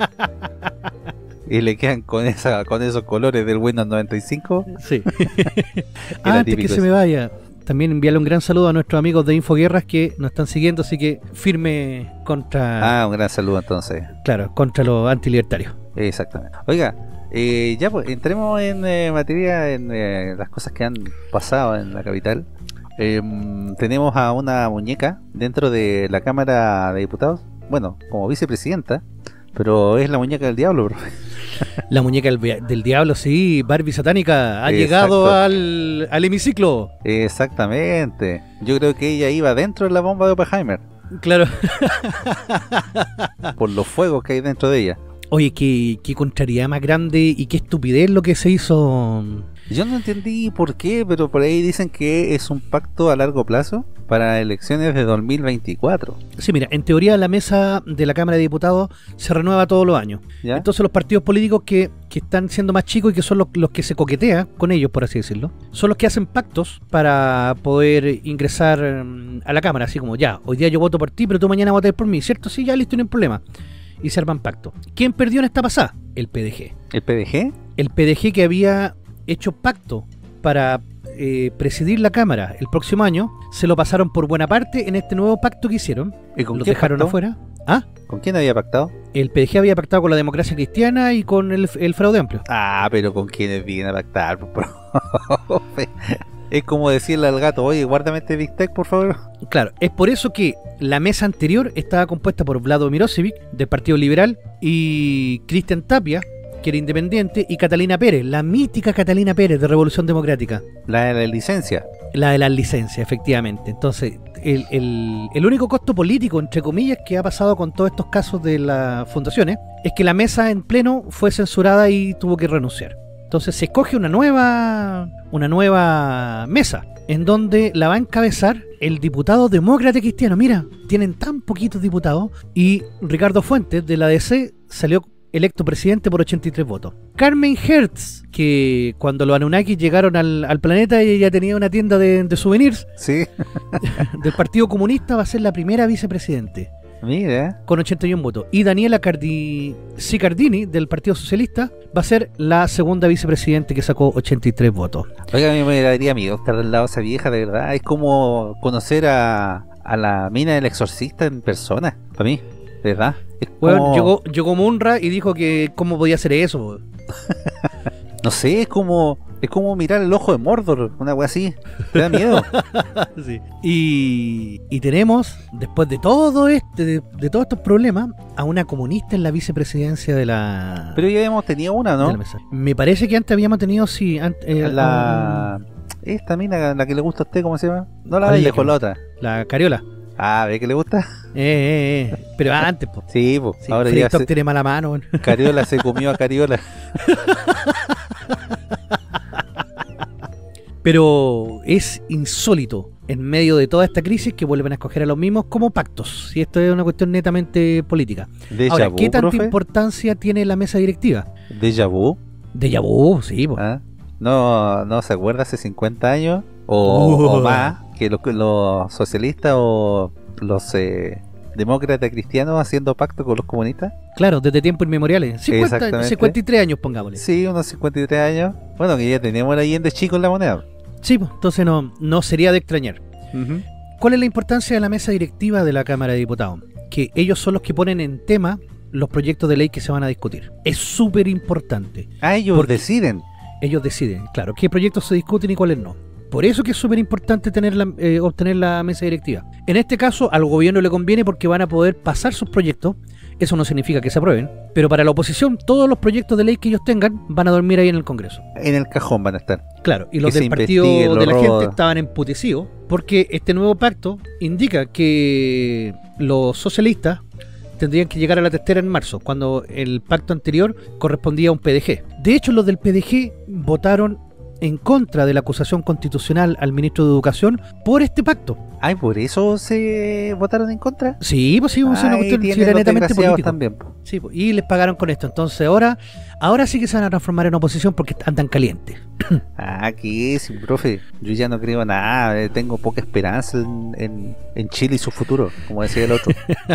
Y le quedan con esa con esos colores del Windows noventa y cinco. Sí. Era Antes que típico se eso. me vaya, también enviarle un gran saludo a nuestros amigos de Infoguerras que nos están siguiendo, así que firme contra, Ah, un gran saludo entonces. claro, contra los antilibertarios. Exactamente. Oiga, eh, ya pues, entremos en eh, materia, en eh, las cosas que han pasado en la capital. Eh, tenemos a una muñeca dentro de la Cámara de Diputados, bueno, como vicepresidenta, Pero es la muñeca del diablo, profe. La muñeca del, via- del diablo, sí, Barbie satánica, ha Exacto. llegado al, al hemiciclo. Exactamente. Yo creo que ella iba dentro de la bomba de Oppenheimer. Claro. Por los fuegos que hay dentro de ella. Oye, qué, qué contrariedad más grande y qué estupidez lo que se hizo. Yo no entendí por qué, pero por ahí dicen que es un pacto a largo plazo para elecciones de dos mil veinticuatro. Sí, mira, en teoría la mesa de la Cámara de Diputados se renueva todos los años. ¿Ya? Entonces los partidos políticos que, que están siendo más chicos y que son los, los que se coquetean con ellos, por así decirlo, son los que hacen pactos para poder ingresar mm, a la Cámara, así como, ya, hoy día yo voto por ti, pero tú mañana votas por mí, ¿cierto? Sí, ya listo, no hay problema. Y se arman pactos. ¿Quién perdió en esta pasada? El P D G. ¿El P D G? El P D G que había hecho pacto para eh, presidir la Cámara el próximo año, se lo pasaron por buena parte en este nuevo pacto que hicieron. ¿Y con Los quién dejaron pactó? afuera. Ah, ¿Con quién había pactado? el P D G había pactado con la democracia cristiana y con el, el fraude amplio. Ah, pero ¿con quiénes vienen a pactar, profe? Es como decirle al gato, oye, guárdame este Big Tech, por favor. Claro, es por eso que la mesa anterior estaba compuesta por Vlado Mirosevic, del Partido Liberal, y Cristian Tapia, que era independiente, y Catalina Pérez, la mítica Catalina Pérez de Revolución Democrática. La de la licencia. La de las licencias, efectivamente. Entonces, el, el, el único costo político, entre comillas, que ha pasado con todos estos casos de las fundaciones, es que la mesa en pleno fue censurada y tuvo que renunciar. Entonces se escoge una nueva, una nueva mesa, en donde la va a encabezar el diputado demócrata cristiano. Mira, tienen tan poquitos diputados, y Ricardo Fuentes, de la D C, salió electo presidente por ochenta y tres votos. Carmen Hertz, que cuando los Anunnakis llegaron al, al planeta, ella tenía una tienda de, de souvenirs Sí. del Partido Comunista, va a ser la primera vicepresidente, Mira. con ochenta y uno votos. Y Daniela Cardi Sicardini, del Partido Socialista, va a ser la segunda vicepresidente, que sacó ochenta y tres votos. Oiga, a mí me daría miedo estar al lado de esa vieja, de verdad. Es como conocer a, a la mina del exorcista en persona, para mí, de verdad. Es Bueno, como- llegó, llegó Munra y dijo que cómo podía hacer eso. No sé, es como es como mirar el ojo de Mordor, una wea así. Te da miedo. Sí. Y, y tenemos, después de todo este, de, de todos estos problemas, a una comunista en la vicepresidencia de la, Pero ya hemos tenido una, de la ¿no? mesa. Me parece que antes habíamos tenido, sí, ant- eh, La... Esta mina, la que le gusta a usted, ¿cómo se llama? No la ¿Cuál es de la que- la otra. la Cariola. Ah, ¿ve que le gusta? Eh, eh, eh. Pero antes, pues. Sí, pues. Sí, Ahora Free ya Talk se... tiene mala mano. Bueno. Cariola se comió a Cariola. Pero es insólito, en medio de toda esta crisis, que vuelven a escoger a los mismos como pactos. Y esto es una cuestión netamente política. Déjà Ahora, vu, ¿qué tanta profe. importancia tiene la mesa directiva? Déjà vu. Déjà vu, sí, po. ¿Ah? No, no se acuerda hace cincuenta años o, Uh. o más que los, los socialistas o los eh, demócratas cristianos haciendo pacto con los comunistas. Claro, desde tiempos inmemoriales. cincuenta, Exactamente. cincuenta y tres años, pongámosle. Sí, unos cincuenta y tres años. Bueno, que ya teníamos la Allende chico en la moneda. Sí, pues, entonces no, no sería de extrañar. ¿Cuál es la importancia de la mesa directiva de la Cámara de Diputados? Que ellos son los que ponen en tema los proyectos de ley que se van a discutir. Es súper importante. Ah, ellos Porque- deciden. Ellos deciden, claro, qué proyectos se discuten y cuáles no. Por eso que es súper importante tener la, eh, obtener la mesa directiva. En este caso, al gobierno le conviene porque van a poder pasar sus proyectos. Eso no significa que se aprueben. Pero para la oposición, todos los proyectos de ley que ellos tengan van a dormir ahí en el Congreso. En el cajón van a estar. Claro, y los Que se del partido investiguen los de la robos. gente estaban emputecidos porque este nuevo pacto indica que los socialistas tendrían que llegar a la testera en marzo, cuando el pacto anterior correspondía a un P D G. De hecho, los del P D G votaron en contra de la acusación constitucional al ministro de Educación por este pacto. Ay, por eso se votaron en contra. Sí, pues sí, pues, sí, una Ay, cuestión sí, tienen era los netamente desgraciados político. también, po. Sí, pues, y les pagaron con esto. Entonces ahora, ahora sí que se van a transformar en oposición porque andan calientes. Ah, ¿qué es, profe? Yo ya no creo nada, eh, tengo poca esperanza en, en, en Chile y su futuro, como decía el otro.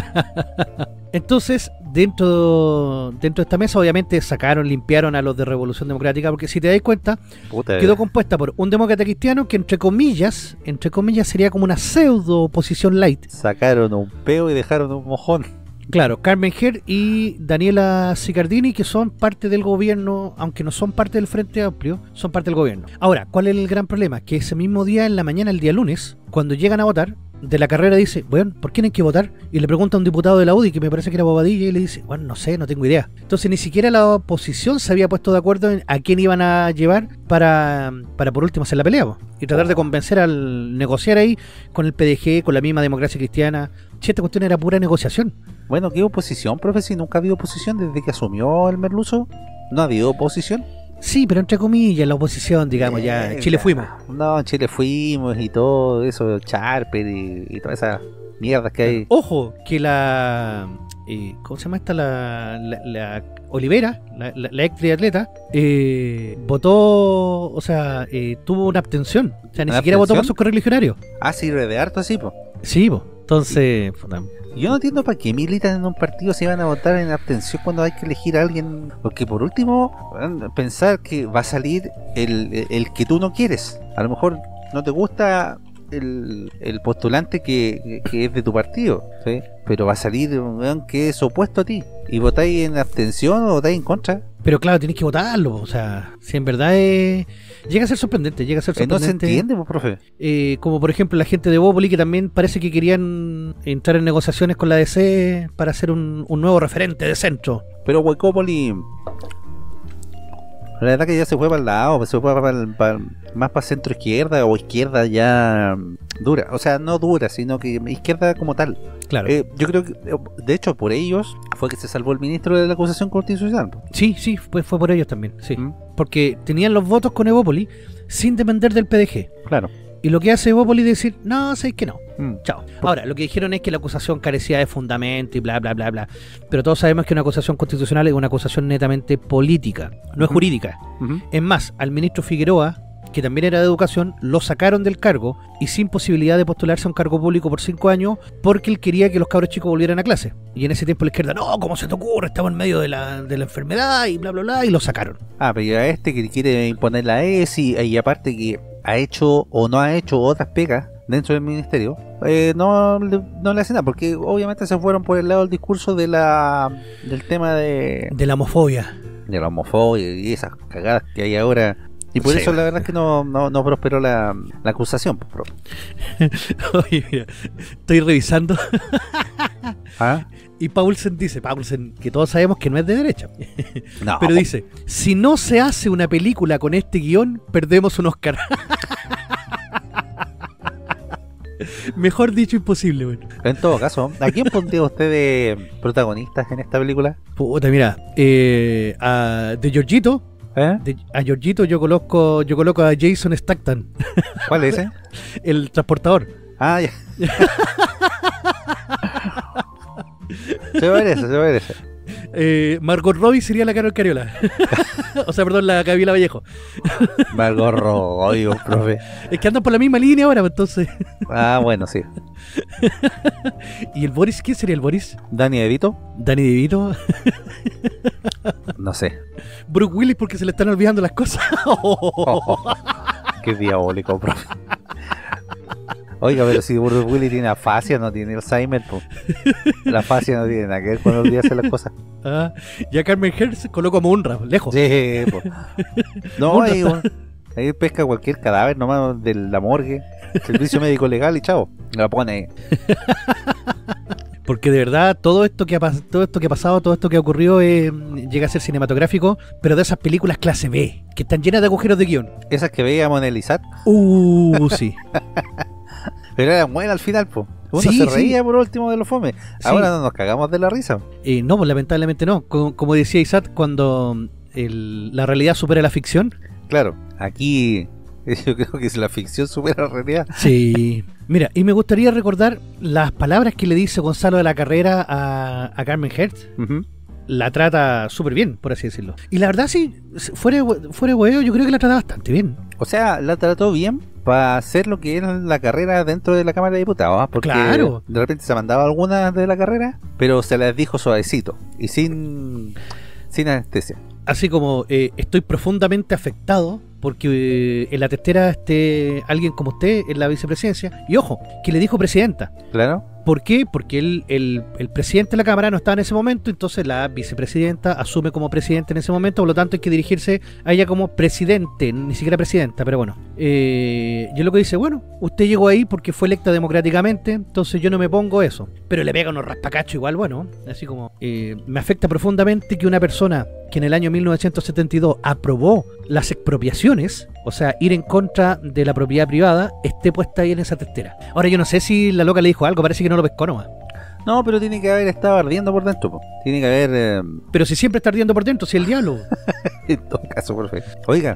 Entonces, dentro, dentro de esta mesa, obviamente sacaron, limpiaron a los de Revolución Democrática, porque si te das cuenta, Puta, quedó compuesta por un demócrata cristiano que, entre comillas, entre comillas, sería como una pseudo oposición light. sacaron un peo y dejaron un mojón. Claro, Carmen Her y Daniela Sicardini, que son parte del gobierno, aunque no son parte del Frente Amplio, son parte del gobierno. Ahora, ¿cuál es el gran problema? Que ese mismo día, en la mañana, el día lunes, cuando llegan a votar, de la carrera dice, bueno, ¿por quién hay que votar? Y le pregunta a un diputado de la U D I, que me parece que era Bobadilla, y le dice, bueno, no sé, no tengo idea. Entonces ni siquiera la oposición se había puesto de acuerdo en a quién iban a llevar para, para por último hacer la pelea, po, y tratar de convencer al negociar ahí con el P D G, con la misma Democracia Cristiana. Che, esta cuestión era pura negociación. Bueno, ¿qué oposición, profe? Si nunca ha habido oposición desde que asumió el Merluzo, ¿no ha habido oposición? Sí, pero entre comillas, la oposición, digamos, ya, Eh, Chile fuimos. No, en Chile fuimos y todo eso, Charper y, y todas esas mierdas que hay. Ojo, que la... eh, ¿cómo se llama esta? La, la, la Olivera, la, la, la ex triatleta, eh, votó, o sea, eh, tuvo una abstención. O sea, ni ¿Una siquiera votó por abstención? sus correligionarios. Ah, sí, re de harto así, pues. Sí, po. Entonces... puta, Yo no entiendo para qué militan en un partido si van a votar en abstención cuando hay que elegir a alguien. Porque por último, weón, pensar que va a salir el, el que tú no quieres. A lo mejor no te gusta el, el postulante que, que es de tu partido, ¿sí? Pero va a salir un weón que es opuesto a ti. ¿Y votáis en abstención o votáis en contra? pero claro, tienes que votarlo. O sea, si en verdad es... Llega a ser sorprendente, llega a ser Eh, no se sorprendente. entiende, pues, profe. Eh, como por ejemplo la gente de Bópoli, que también parece que querían entrar en negociaciones con la D C para hacer un, un nuevo referente de centro. Pero Huecópoli, la verdad que ya se fue para el lado, se fue para el- para el- más para centro izquierda o izquierda ya mm, dura. O sea, no dura, sino que izquierda como tal. Claro. Eh, yo creo que, eh, de hecho, por ellos fue que se salvó el ministro de la acusación constitucional. Sí, sí, pues fue por ellos también, sí. ¿Mm? Porque tenían los votos con Evópoli sin depender del P D G. Claro. Y lo que hace Evópoli es decir, no, sabéis que no. Mm. Chao. Ahora, lo que dijeron es que la acusación carecía de fundamento y bla, bla, bla, bla. Pero todos sabemos que una acusación constitucional es una acusación netamente política, no es Ujú. jurídica. Ujú. Es más, al ministro Figueroa, que también era de educación, lo sacaron del cargo y sin posibilidad de postularse a un cargo público por cinco años porque él quería que los cabros chicos volvieran a clase. Y en ese tiempo la izquierda, no, ¿cómo se te ocurre? Estamos en medio de la, de la enfermedad y bla, bla, bla, y lo sacaron. Ah, pero ya este que quiere imponer la E S I y aparte que ha hecho o no ha hecho otras pegas dentro del ministerio, eh, no, le- no le hace nada, porque obviamente se fueron por el lado del discurso de la del tema de, De la homofobia. de la homofobia y esas cagadas que hay ahora. Y por Sí. eso la verdad es que no, no, no prosperó la, la acusación. Pues, bro. Oye, mira, estoy revisando ¿Ah? y Paulsen dice, Paulsen, que todos sabemos que no es de derecha, No, pero dice, si no se hace una película con este guión, perdemos un Oscar. Mejor dicho, imposible, bueno. en todo caso, ¿a quién pondría usted de protagonistas en esta película? Puta, mira, eh, a, de Giorgito, ¿Eh? de- a Giorgito yo coloco, yo coloco a Jason Statham, ¿Cuál es ese? el transportador. Ah, ya. Se merece, se merece. Eh, Margot Robbie sería la Carol Cariola. O sea, perdón, la Gabriela Vallejo. Margot Robbie, profe. Es que andan por la misma línea ahora, pues, entonces. Ah, bueno, sí. ¿Y el Boris? ¿Quién sería el Boris? Dani Evito, Danny DeVito. no sé. Brooke Willis, porque se le están olvidando las cosas. Qué diabólico, profe. Oiga, pero si Bruce Willis tiene afasia, no tiene Alzheimer, pues. La afasia no tiene nada que ver con olvidarse las cosas. Ah, y a Carmen Hertz coloco como Unra, lejos. Sí, pues. No, Munra ahí, está- un- ahí pesca cualquier cadáver nomás de la morgue, servicio médico legal y chao. La pone ahí. Porque de verdad, todo esto que ha, pas- todo esto que ha pasado, todo esto que ha ocurrido, eh, llega a ser cinematográfico, pero de esas películas clase B, que están llenas de agujeros de guión. Esas que veíamos en el I S A T, Uh, sí. pero era buena al final, pues. Uno Sí, se sí. reía por último de los fome. Sí. Ahora no nos cagamos de la risa. Eh, no, pues lamentablemente no. Como, como decía Isaac, cuando el- la realidad supera la ficción. Claro, aquí yo creo que si la ficción supera la realidad. Sí. Mira, y me gustaría recordar las palabras que le dice Gonzalo de la Carrera a, a Carmen Hertz. Ujú. La trata súper bien, por así decirlo. Y la verdad, sí, fuera de, hue- fuera de huevo, yo creo que la trata bastante bien. O sea, la trató bien para hacer lo que era la carrera dentro de la Cámara de Diputados, ¿ah? Porque Claro. de repente se mandaba algunas de la carrera, pero se las dijo suavecito y sin, sin anestesia. Así como eh, estoy profundamente afectado porque eh, en la testera esté alguien como usted en la vicepresidencia. Y ojo, que le dijo presidenta. Claro. ¿Por qué? Porque el, el, el presidente de la Cámara no estaba en ese momento, entonces la vicepresidenta asume como presidente en ese momento, por lo tanto hay que dirigirse a ella como presidente, ni siquiera presidenta, pero bueno. Eh, yo lo que dice, bueno, usted llegó ahí porque fue electa democráticamente, entonces yo no me pongo eso. Pero le pega unos raspacachos igual, bueno, así como... Eh, me afecta profundamente que una persona que en el año mil novecientos setenta y dos aprobó las expropiaciones, o sea, ir en contra de la propiedad privada, esté puesta ahí en esa testera. Ahora yo no sé si la loca le dijo algo, parece que no lo pescó nomás. No, pero tiene que haber estado ardiendo por dentro, po. Tiene que haber... Eh... Pero si siempre está ardiendo por dentro, si el diablo. En todo caso, profe. Oiga,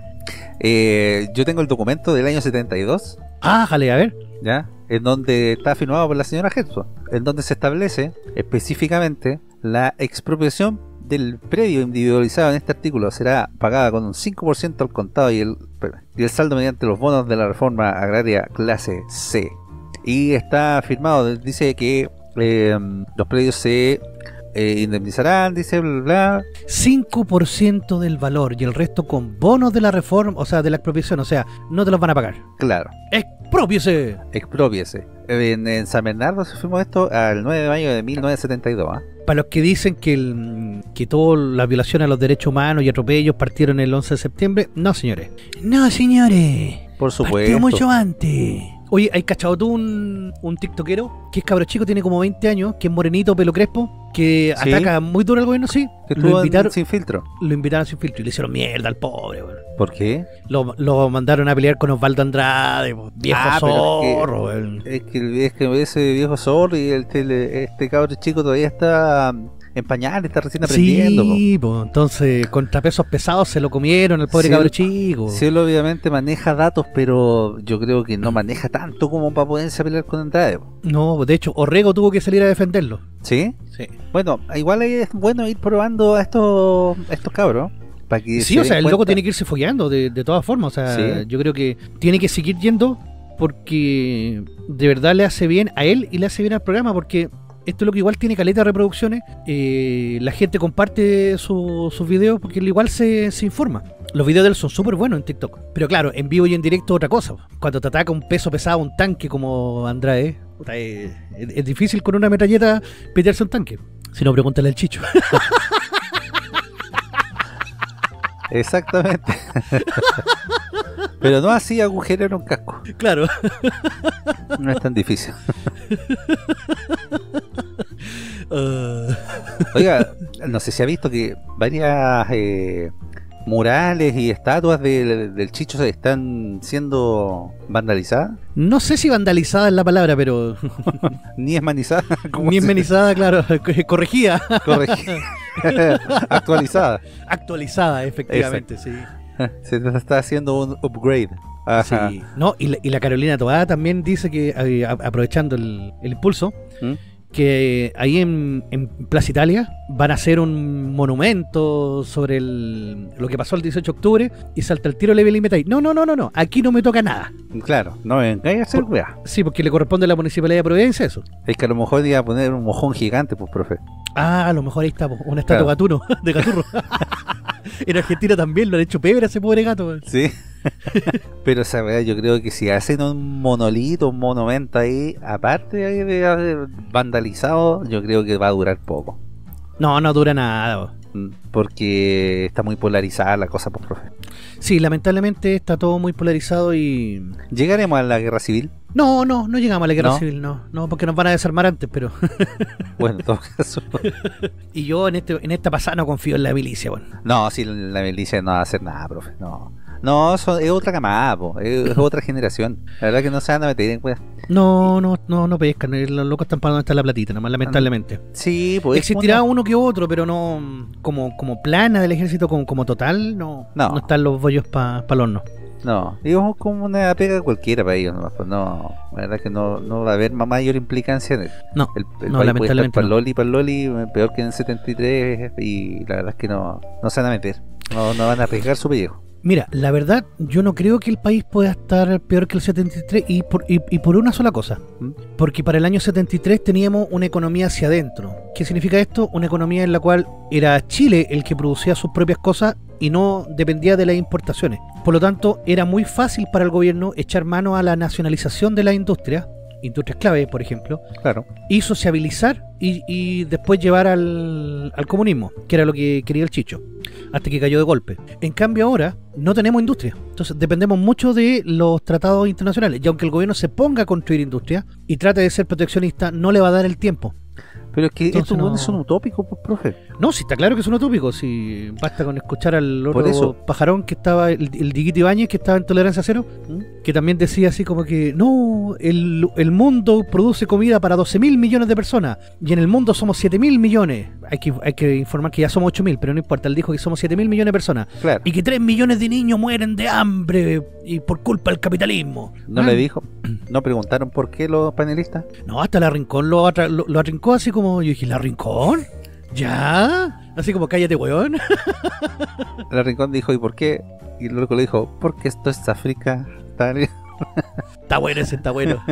eh, yo tengo el documento del año setenta y dos. Ah, jale, a ver. ¿Ya? En donde está firmado por la señora Hertzog, en donde se establece específicamente la expropiación del predio individualizado en este artículo será pagada con un cinco por ciento al contado y el, y el saldo mediante los bonos de la reforma agraria clase C. Y está firmado, dice que eh, los predios se eh, indemnizarán, dice bla, bla. cinco por ciento del valor y el resto con bonos de la reforma, o sea, de la expropiación, o sea, no te los van a pagar. Claro. ¡Expropiese! Expropiese. En, en San Bernardo se firmó esto al nueve de mayo de mil novecientos setenta y dos. ¿eh? Para los que dicen que, el, que todas las violaciones a los derechos humanos y atropellos partieron el once de septiembre, no, señores. No, señores. Por supuesto. Partió mucho antes. Oye, ¿hay cachado tú un, un tiktokero que es cabro chico, tiene como veinte años, que es morenito, pelo crespo, que ¿sí? ataca muy duro al gobierno? Sí. Que lo invitaron sin filtro. Lo invitaron sin filtro y le hicieron mierda al pobre, bueno. ¿Por qué? Lo, lo mandaron a pelear con Osvaldo Andrade, viejo ah, zorro. Es que, es, que, es que ese viejo zorro y el, este, este cabro chico todavía está en pañales, está recién aprendiendo. Sí, po. Pues, entonces contrapesos pesados se lo comieron al pobre sí, cabro chico. Sí, él obviamente maneja datos, pero yo creo que no maneja tanto como para poderse pelear con Andrade. Po. No, de hecho, Orrego tuvo que salir a defenderlo. ¿Sí? Sí. Bueno, igual es bueno ir probando a estos, a estos cabros. Para que sí, o sea, el loco tiene que irse follando de, de todas formas. O sea, sí. Yo creo que tiene que seguir yendo porque de verdad le hace bien a él y le hace bien al programa, porque esto es lo que igual tiene caleta de reproducciones. Eh, la gente comparte su, sus videos porque él igual se, se informa. Los videos de él son súper buenos en TikTok. Pero claro, en vivo y en directo otra cosa. Cuando te ataca un peso pesado, un tanque como Andrade, puta, es, es, es difícil con una metralleta pitearse un tanque. Si no, pregúntale al Chicho. Exactamente. Pero no así agujerar un casco. Claro. No es tan difícil. uh... Oiga, no sé si ha visto que varias eh, murales y estatuas de, del Chicho se están siendo vandalizadas. No sé si vandalizada es la palabra, pero... Ni esmanizada. Ni esmanizada, claro. Corregida. Corregida. Actualizada. Actualizada, efectivamente, exacto. Sí. Se está haciendo un upgrade. Ajá. Sí. No, y la, y la Carolina Toá también dice que, eh, aprovechando el, el impulso, ¿Mm? que ahí en, en Plaza Italia van a hacer un monumento sobre el, lo que pasó el dieciocho de octubre y salta el tiro Level y Metai. No, no, no, no, no, aquí no me toca nada. Claro, no vengáis a hacer weá. Sí, porque le corresponde a la Municipalidad de Providencia eso. Es que a lo mejor iba a poner un mojón gigante, pues, profe. Ah, a lo mejor ahí está, una estatua claro. Gatuno, de Gaturro. En Argentina también lo han hecho pebre a ese pobre gato. Man. Sí. Pero esa verdad, yo creo que si hacen un monolito, un monumento ahí, aparte de, de haber vandalizado, yo creo que va a durar poco. No, no dura nada. Porque está muy polarizada la cosa, pues, profe. Sí, lamentablemente está todo muy polarizado y... ¿Llegaremos a la guerra civil? No, no, no llegamos a la guerra ¿No? civil, no. No, porque nos van a desarmar antes, pero... Bueno, en todo caso... Y yo en este en esta pasada no confío en la milicia, bueno. No, sí, la milicia no va a hacer nada, profe, no. No, eso es otra camada, po. Es otra generación. La verdad que no se van a meter en cuenta. No, no, no, no pescan. Los locos están para donde está la platita, nomás, lamentablemente. Sí, pues. Existirá una... uno que otro, pero no como como plana del ejército, como, como total, no, no. no están los bollos para pa el horno. No, digamos como una pega cualquiera para ellos, nomás. Pues no, la verdad que no, no va a haber mayor implicancia en él. No, el, el no, lamentablemente. Para el no. Loli, para el Loli, peor que en el setenta y tres, y la verdad es que no, no se van a meter. No, no van a arriesgar su pellejo. Mira, la verdad, yo no creo que el país pueda estar peor que el setenta y tres y por, y, y por una sola cosa. Porque para el año setenta y tres teníamos una economía hacia adentro. ¿Qué significa esto? Una economía en la cual era Chile el que producía sus propias cosas y no dependía de las importaciones. Por lo tanto, era muy fácil para el gobierno echar mano a la nacionalización de la industria industrias clave, por ejemplo, Claro. y sociabilizar y, y después llevar al, al comunismo, que era lo que quería el Chicho, hasta que cayó de golpe. En cambio ahora no tenemos industria, entonces dependemos mucho de los tratados internacionales, y aunque el gobierno se ponga a construir industria y trate de ser proteccionista, no le va a dar el tiempo. Pero es que Entonces estos no- buenos son utópicos, pues, profe. No, si está claro que es un utópico, si basta con escuchar al Por otro eso. pajarón que estaba, el, el Diguito Ibáñez, que estaba en Tolerancia Cero, ¿Mm? que también decía así como que no, el, el mundo produce comida para doce mil millones de personas y en el mundo somos siete mil millones. Hay que, hay que informar que ya somos ocho mil, pero no importa, él dijo que somos siete mil millones de personas Claro. y que tres millones de niños mueren de hambre y por culpa del capitalismo. ¿No Ah, le dijo? ¿No preguntaron por qué los panelistas? No, hasta la Rincón lo, atra- lo, lo atrincó así como, yo dije, ¿la Rincón? ¿Ya? Así como, cállate, weón. La Rincón dijo, ¿y por qué? Y el loco le dijo, porque esto es África. Tal. Está bueno ese, está bueno.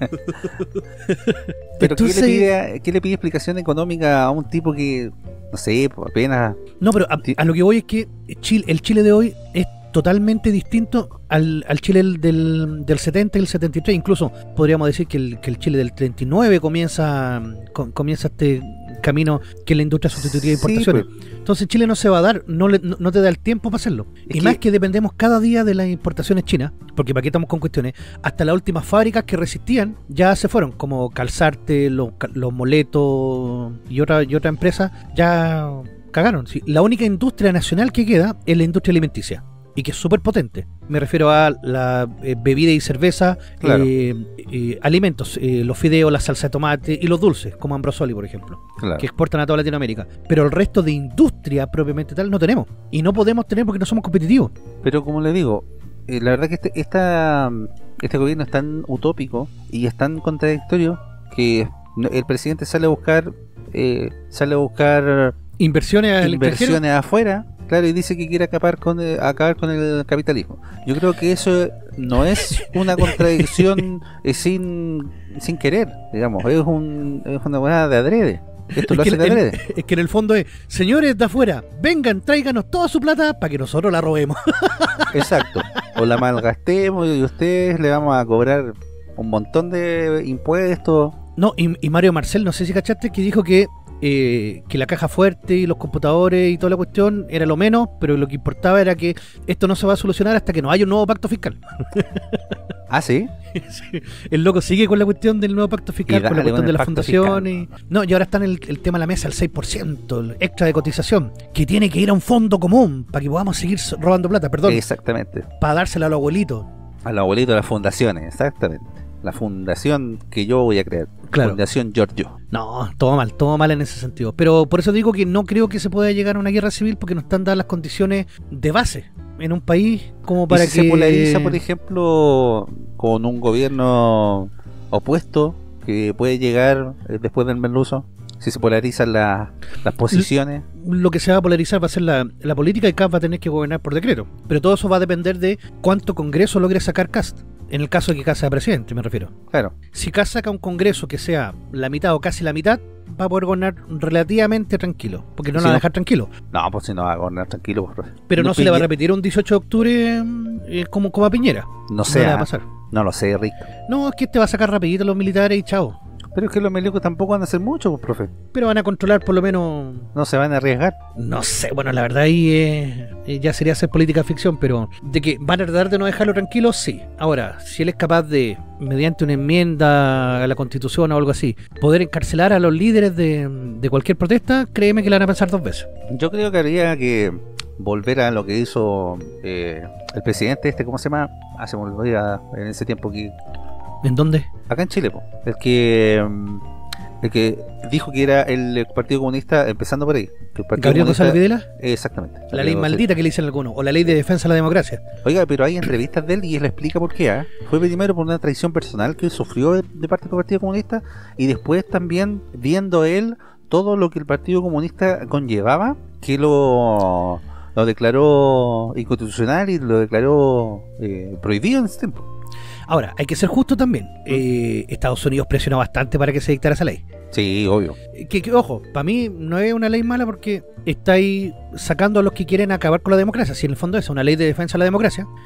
Pero ¿qué, Entonces- le pide, ¿qué le pide explicación económica a un tipo que, no sé, pues, apenas... No, pero a, Sí. a lo que voy es que Chile, el Chile de hoy es totalmente distinto al, al Chile del, del, del setenta y el setenta y tres. Incluso podríamos decir que el, que el Chile del treinta y nueve comienza, com- comienza este camino que es la industria sustitutiva de Sí, importaciones. pues, Entonces Chile no se va a dar, no, le- no, no te da el tiempo para hacerlo. Es y que- más que dependemos cada día de las importaciones chinas, porque para qué estamos con cuestiones, hasta las últimas fábricas que resistían ya se fueron, como Calzarte, los, ca- los Moletos y otra, y otra empresa, ya cagaron. Sí, la única industria nacional que queda es la industria alimenticia. Y que es súper potente. Me refiero a la eh, bebida y cerveza, Claro. eh, eh, alimentos, eh, los fideos, la salsa de tomate y los dulces, como Ambrosoli, por ejemplo, claro. que exportan a toda Latinoamérica. Pero el resto de industria propiamente tal no tenemos. Y no podemos tener porque no somos competitivos. Pero como le digo, eh, la verdad que este, esta, este gobierno es tan utópico y es tan contradictorio que no- el presidente sale a buscar eh, sale a buscar Inversiones al extranjero. inversiones afuera, claro, y dice que quiere acabar con el, acabar con el capitalismo. Yo creo que eso no es una contradicción eh, sin, sin querer, digamos, es, un, es una buena de adrede. Esto Es lo que, hace de en- adrede. es que en el fondo es, señores de afuera, vengan, tráiganos toda su plata para que nosotros la robemos. Exacto. O la malgastemos y ustedes le vamos a cobrar un montón de impuestos. No, y, y Mario Marcel, no sé si cachaste, que dijo que, eh, que la caja fuerte y los computadores y toda la cuestión era lo menos, pero lo que importaba era que esto no se va a solucionar hasta que no haya un nuevo pacto fiscal. Ah, sí. Sí, el loco sigue con la cuestión del nuevo pacto fiscal, Y con la dale cuestión con de el la pacto fundación. Y... fiscal. No, y ahora está en el, el tema de la mesa, el seis por ciento, el extra de cotización, que tiene que ir a un fondo común para que podamos seguir robando plata, perdón, Exactamente. para dársela a los abuelitos. A los abuelitos de las fundaciones, exactamente. La fundación que yo voy a crear. Claro. Fundación Giorgio. No, todo mal, todo mal en ese sentido. Pero por eso digo que no creo que se pueda llegar a una guerra civil porque no están dadas las condiciones de base en un país como para y si que... se polariza, por ejemplo, con un gobierno opuesto que puede llegar eh, después del merluzo, si se polarizan la- las posiciones. Lo que se va a polarizar va a ser la, la política y Cast va a tener que gobernar por decreto. Pero todo eso va a depender de cuánto Congreso logre sacar Cast. En el caso de que Cast sea presidente, me refiero. Claro. Si Cast saca un Congreso que sea la mitad o casi la mitad, va a poder gobernar relativamente tranquilo. Porque no Sí, lo va a no. dejar tranquilo. No, pues si no va a gobernar tranquilo. Por... Pero no, se le va a Piñe- repetir un dieciocho de octubre eh, como, como a Piñera. No No sé, le va ah, a pasar. no lo sé, Rick. No, es que este va a sacar rapidito a los militares y chao. Pero es que los milicos tampoco van a hacer mucho, pues, profe. Pero van a controlar por lo menos... No se van a arriesgar. No sé, bueno, la verdad ahí eh, eh, ya sería hacer política ficción, pero de que van a tratar de no dejarlo tranquilo, sí. Ahora, si él es capaz de, mediante una enmienda a la Constitución o algo así, poder encarcelar a los líderes de, de cualquier protesta, créeme que le van a pensar dos veces. Yo creo que habría que volver a lo que hizo eh, el presidente este, ¿cómo se llama? Ah, se me olvidó ya en ese tiempo que... ¿En dónde? Acá en Chile, po. El que... mm, El que dijo que era el Partido Comunista, empezando por ahí. Que el Partido ¿Gabriel Comunista- González Videla? Exactamente. La ley maldita que le dicen algunos, o la ley de defensa de la democracia. Oiga, pero hay entrevistas de él y él explica por qué. ¿ah? Fue primero por una traición personal que sufrió de, de parte del Partido Comunista y después también viendo él todo lo que el Partido Comunista conllevaba, que lo, lo declaró inconstitucional y lo declaró eh, prohibido en ese tiempo. Ahora, hay que ser justo también. Eh, Estados Unidos presionó bastante para que se dictara esa ley. Sí, obvio. Que, que, ojo, para mí no es una ley mala porque está ahí sacando a los que quieren acabar con la democracia. Si en el fondo es una ley de defensa de la democracia. Sí, pues.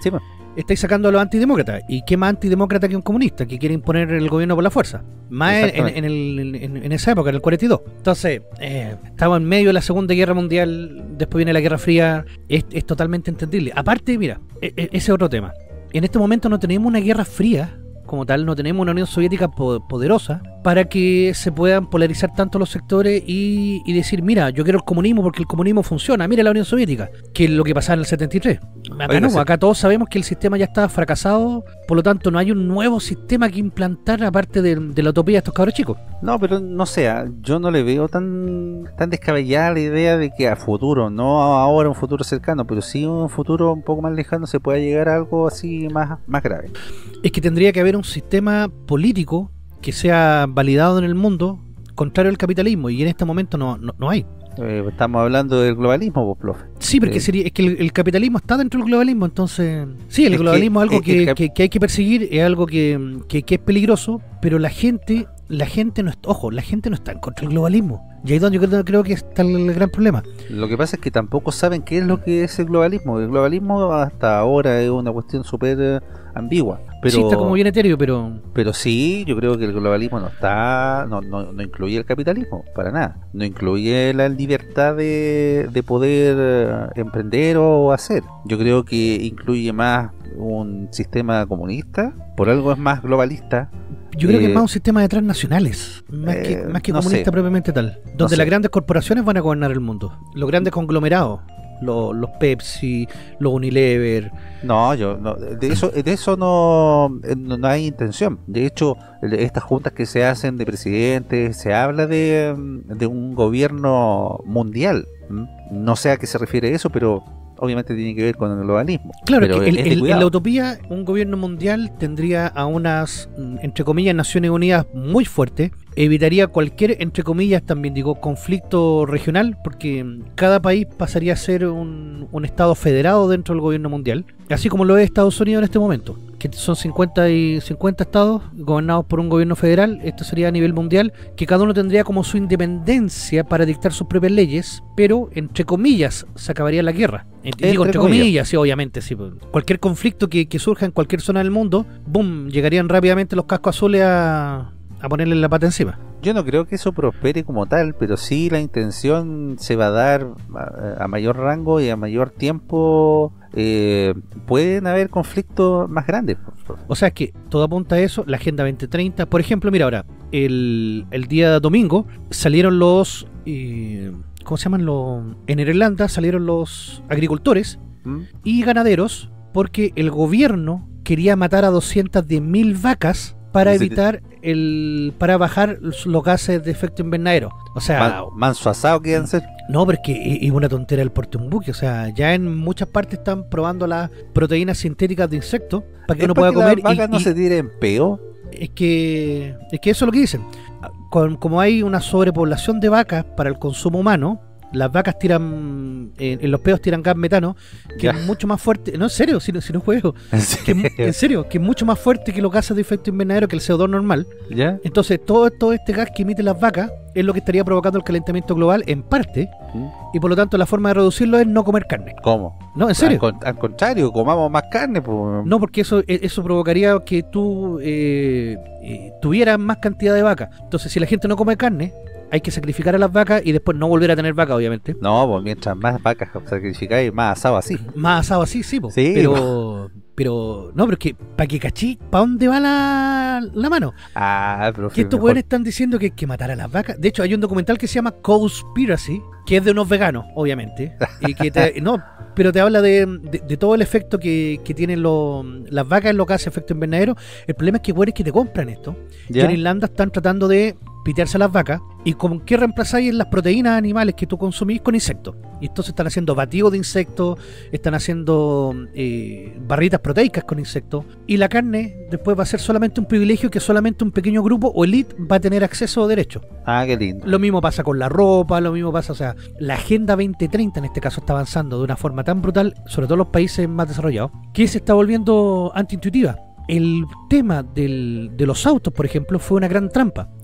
estáis sacando a los antidemócratas. ¿Y qué más antidemócrata que un comunista que quiere imponer el gobierno por la fuerza? Más en, en, en, el, en, en esa época, en el cuarenta y dos. Entonces, eh, estamos en medio de la Segunda Guerra Mundial, después viene la Guerra Fría, es, es totalmente entendible. Aparte, mira, e, e, ese es otro tema. En este momento no tenemos una Guerra Fría como tal, no tenemos una Unión Soviética po poderosa para que se puedan polarizar tanto los sectores y, y decir, mira, yo quiero el comunismo porque el comunismo funciona, mira la Unión Soviética, que es lo que pasaba en el setenta y tres. Acá no, acá todos sabemos que el sistema ya está fracasado, por lo tanto no hay un nuevo sistema que implantar aparte de, de la utopía de estos cabros chicos. No, pero no sé, yo no le veo tan tan descabellada la idea de que a futuro, no ahora un futuro cercano, pero sí un futuro un poco más lejano se pueda llegar a algo así más, más grave. Es que tendría que haber un sistema político que sea validado en el mundo contrario al capitalismo, y en este momento no, no, no hay. Eh, estamos hablando del globalismo, vos, profe. Sí, porque eh, sería, es que el, el capitalismo está dentro del globalismo, entonces... Sí, el es globalismo que, es algo que, que, que, que hay que perseguir, es algo que, que, que es peligroso, pero la gente, la gente no está, ojo, la gente no está en contra del globalismo. Y ahí es donde yo creo, creo que está el gran problema. Lo que pasa es que tampoco saben qué es lo que es el globalismo. El globalismo hasta ahora es una cuestión súper eh, ambigua. Pero, sí, está como bien etéreo, pero... Pero sí, yo creo que el globalismo no está, no, no, no incluye el capitalismo, para nada. No incluye la libertad de, de poder eh, emprender o hacer. Yo creo que incluye más un sistema comunista, por algo es más globalista. Yo creo eh, que es más un sistema de transnacionales, más eh, que, más que no comunista sé. propiamente tal, donde no las grandes corporaciones van a gobernar el mundo, los grandes conglomerados. Los, los Pepsi, los Unilever. No, yo no, de eso de eso no, no, no hay intención. De hecho, estas juntas que se hacen de presidentes, se habla de, de un gobierno mundial. No sé a qué se refiere eso, pero obviamente tiene que ver con el globalismo. Claro, pero que el, el, en la utopía un gobierno mundial tendría a unas, entre comillas, Naciones Unidas muy fuertes, evitaría cualquier, entre comillas, también digo, conflicto regional, porque cada país pasaría a ser un, un estado federado dentro del gobierno mundial, así como lo es Estados Unidos en este momento, que son cincuenta y cincuenta estados gobernados por un gobierno federal. Esto sería a nivel mundial, que cada uno tendría como su independencia para dictar sus propias leyes, pero entre comillas se acabaría la guerra. Entre, digo entre comillas, comillas, sí, obviamente, sí. Cualquier conflicto que, que surja en cualquier zona del mundo, boom, llegarían rápidamente los cascos azules a, a ponerle la pata encima. Yo no creo que eso prospere como tal, pero sí la intención se va a dar a, a mayor rango y a mayor tiempo. Eh, pueden haber conflictos más grandes. O sea, es que todo apunta a eso. La Agenda veinte treinta, por ejemplo, mira ahora, el, el día domingo salieron los... Eh, ¿cómo se llaman? Los, en Irlanda salieron los agricultores ¿Mm? y ganaderos porque el gobierno quería matar a doscientas diez mil vacas para evitar el para bajar los gases de efecto invernadero. O sea, Man, manso asado quieren ser. No, pero es que es una tontera el porte un buque. O sea, ya en muchas partes están probando las proteínas sintéticas de insectos para que uno pueda comer. Las vacas y, no y, se tiren peo. Es que es que eso es lo que dicen. Con, como hay una sobrepoblación de vacas para el consumo humano, las vacas tiran, en, en los peos tiran gas metano, que ya. es mucho más fuerte. No, en serio, si no, si no juego. ¿En serio? Que, en serio, que es mucho más fuerte que los gases de efecto invernadero, que el C O dos normal. ¿Ya? Entonces, todo, todo este gas que emiten las vacas es lo que estaría provocando el calentamiento global, en parte, ¿Mm? y por lo tanto la forma de reducirlo es no comer carne. ¿Cómo? No, en serio. Al, al contrario, comamos más carne. Pues. No, porque eso eso provocaría que tú eh, eh, tuvieras más cantidad de vacas. Entonces, si la gente no come carne, hay que sacrificar a las vacas y después no volver a tener vacas, obviamente. No, pues mientras más vacas sacrificáis, más asado así. Más asado así, sí, pues. Sí, pero... Pero, no, pero es que, ¿para qué cachí? ¿Para dónde va la, la mano? Ah, pero... Que estos güeyes están diciendo que hay que matar a las vacas. De hecho, hay un documental que se llama Cowspiracy, que es de unos veganos, obviamente. Y que te, no, pero te habla de, de, de todo el efecto que, que tienen lo, las vacas en lo que hace efecto invernadero. El problema es que güeyes que te compran esto. ¿Ya? Que en Irlanda están tratando de pitearse a las vacas. ¿Y con qué reemplazáis las proteínas animales que tú consumís? Con insectos. Y entonces están haciendo batidos de insectos, están haciendo eh, barritas proteicas con insectos. Y la carne después va a ser solamente un privilegio que solamente un pequeño grupo o elite va a tener acceso o derecho. Ah, qué lindo. Lo mismo pasa con la ropa, lo mismo pasa, o sea, la Agenda veinte treinta en este caso está avanzando de una forma tan brutal, sobre todo en los países más desarrollados, que se está volviendo antiintuitiva. El tema del, de los autos, por ejemplo, fue una gran trampa.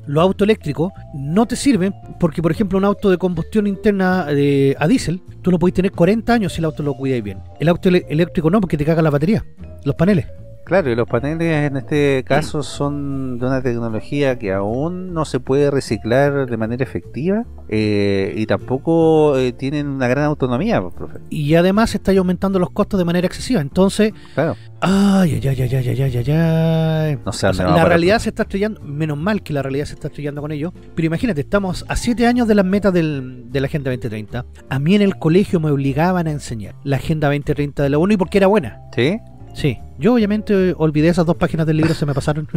los autos eléctricos no te sirven porque, por ejemplo, un auto de combustión interna eh, a diésel, tú lo podés tener cuarenta años si el auto lo cuidáis bien. El auto ele- eléctrico no, porque te caga la batería, los paneles. Claro, y los paneles en este caso son de una tecnología que aún no se puede reciclar de manera efectiva eh, y tampoco eh, tienen una gran autonomía, pues, profe. Y además está aumentando los costos de manera excesiva. Entonces, Claro, ay, ay, ay, ay, ay, ay, ay, ay. no sé O dónde sea, vamos a la parar, realidad profe. se está estrellando, menos mal que la realidad se está estrellando con ello, pero imagínate, estamos a siete años de las metas del, de la Agenda veinte treinta. A mí en el colegio me obligaban a enseñar la Agenda veinte treinta de la ONU y porque era buena. ¿Sí? Sí, yo obviamente olvidé esas dos páginas del libro, se me pasaron.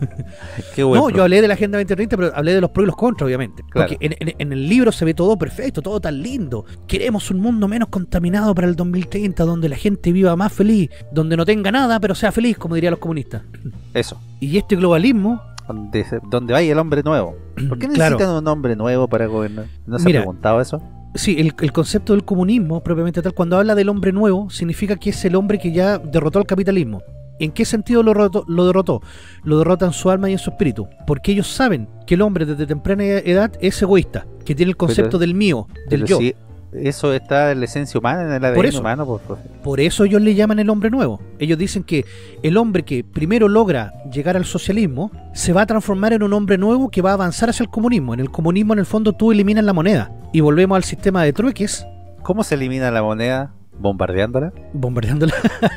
Qué bueno. No, yo hablé de la Agenda veinte treinta, pero hablé de los pros y los contras, obviamente. Claro. Porque en, en- en el libro se ve todo perfecto, todo tan lindo. Queremos un mundo menos contaminado para el dos mil treinta, donde la gente viva más feliz, donde no tenga nada, pero sea feliz, como dirían los comunistas. Eso. Y este globalismo, Donde, donde vaya el hombre nuevo. ¿Por qué Claro. necesitan un hombre nuevo para gobernar? ¿No se Mira, ha preguntado eso? sí, el, el concepto del comunismo, propiamente tal, cuando habla del hombre nuevo, significa que es el hombre que ya derrotó al capitalismo. ¿En qué sentido lo derrotó? Lo derrotó, lo derrota en su alma y en su espíritu. Porque ellos saben que el hombre desde temprana edad es egoísta, que tiene el concepto Pero- del mío, del Pero yo. sí, eso está en la esencia humana, en el A D N Por eso. humano, pues, profe. Por eso ellos le llaman el hombre nuevo. Ellos dicen que el hombre que primero logra llegar al socialismo se va a transformar en un hombre nuevo que va a avanzar hacia el comunismo. En el comunismo, en el fondo, tú eliminas la moneda y volvemos al sistema de trueques, ¿Cómo se elimina la moneda? ¿Bombardeándola? bombardeándola.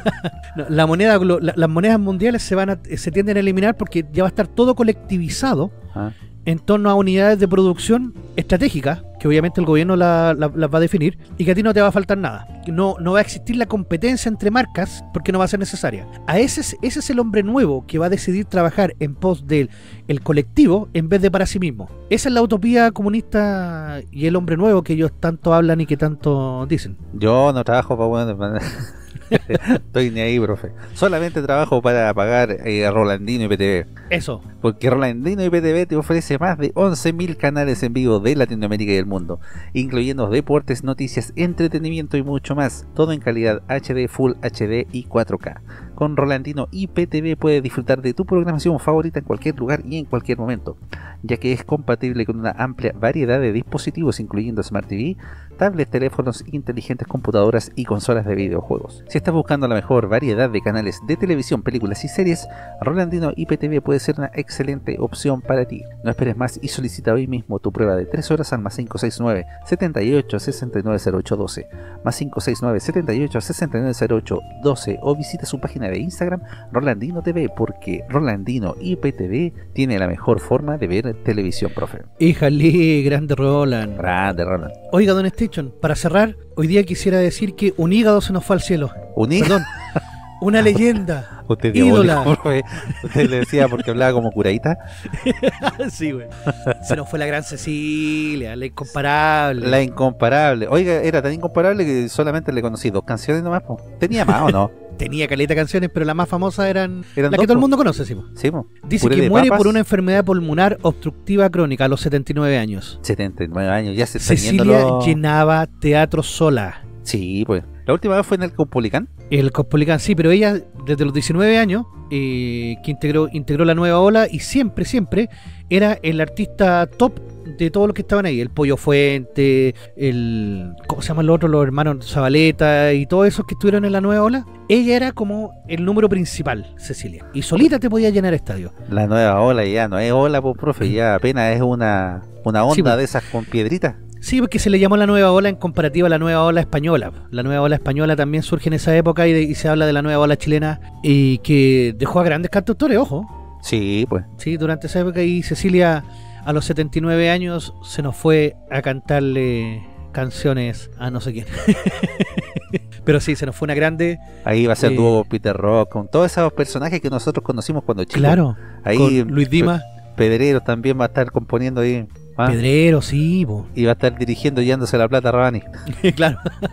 No, la moneda, glo- la- las monedas mundiales se van a, se tienden a eliminar porque ya va a estar todo colectivizado Ah, en torno a unidades de producción estratégicas, que obviamente el gobierno la- la- las va a definir, y que a ti no te va a faltar nada. No, no va a existir la competencia entre marcas porque no va a ser necesaria. A ese, es- ese es el hombre nuevo que va a decidir trabajar en pos del el colectivo en vez de para sí mismo. Esa es la utopía comunista y el hombre nuevo que ellos tanto hablan y que tanto dicen. Yo no trabajo para bueno, estoy ni ahí, profe. Solamente trabajo para pagar eh, a Rolandino y P T V. Eso. Porque Rolandino y P T V te ofrece más de once mil canales en vivo de Latinoamérica y el mundo, incluyendo deportes, noticias, entretenimiento y mucho más, todo en calidad H D, Full H D y cuatro K. Con Rolandino y P T V puedes disfrutar de tu programación favorita en cualquier lugar y en cualquier momento, ya que es compatible con una amplia variedad de dispositivos incluyendo Smart T V, tablets, teléfonos inteligentes, computadoras y consolas de videojuegos. Si estás buscando la mejor variedad de canales de televisión, películas y series, Rolandino I P T V puede ser una excelente opción para ti. No esperes más y solicita hoy mismo tu prueba de tres horas al más cinco seis nueve, setenta y ocho, sesenta y nueve cero ocho doce, más cinco seis nueve, setenta y ocho, sesenta y nueve cero ocho doce, o visita su página de Instagram Rolandino T V, porque Rolandino I P T V tiene la mejor forma de ver televisión, profe. Híjale, grande Roland. Grande, Roland. Oiga, Don Station, para cerrar, hoy día quisiera decir que un hígado se nos fue al cielo. Uní. Perdón, una leyenda. Usted ídola. diabólico, profe. Usted le decía porque hablaba como curadita. Sí, güey. Se nos fue la gran Cecilia, la incomparable. La incomparable. Oiga, era tan incomparable que solamente le conocí dos canciones nomás, po. Tenía más o no. Tenía caleta de canciones, pero las más famosas eran, Eran las dos, que todo el po. mundo conoce, sí, po. Sí, po. Dice Puré que de muere papas. por una enfermedad pulmonar obstructiva crónica a los setenta y nueve años. setenta y nueve años, ya se están Cecilia yendo los- llenaba teatro sola. Sí, pues. La última vez fue en el Caupolicán. El Cospolicán, sí, pero ella desde los diecinueve años eh, que integró, integró la nueva ola y siempre, siempre era el artista top de todos los que estaban ahí. El Pollo Fuente, el... ¿cómo se llaman los otros? Los hermanos Zabaleta y todos esos que estuvieron en la nueva ola. Ella era como el número principal, Cecilia. Y solita te podía llenar estadio. La nueva ola ya no es ola, pues, profe. Ya apenas es una, una onda Sí, pues. de esas con piedritas. Sí, porque se le llamó la nueva ola en comparativa a la nueva ola española. La nueva ola española también surge en esa época y, de- y se habla de la nueva ola chilena y que dejó a grandes cantautores, ojo. Sí, pues. Sí, durante esa época y Cecilia a los setenta y nueve años se nos fue a cantarle canciones a no sé quién. Pero sí, se nos fue una grande. Ahí va a ser Eh. dúo Peter Rock, con todos esos personajes que nosotros conocimos cuando chicos. Claro, Ahí con Luis Dimas, Pedrero también va a estar componiendo ahí. ¿ah? Pedrero, sí, po. Y va a estar dirigiendo y dándose la plata a Rabani. Claro.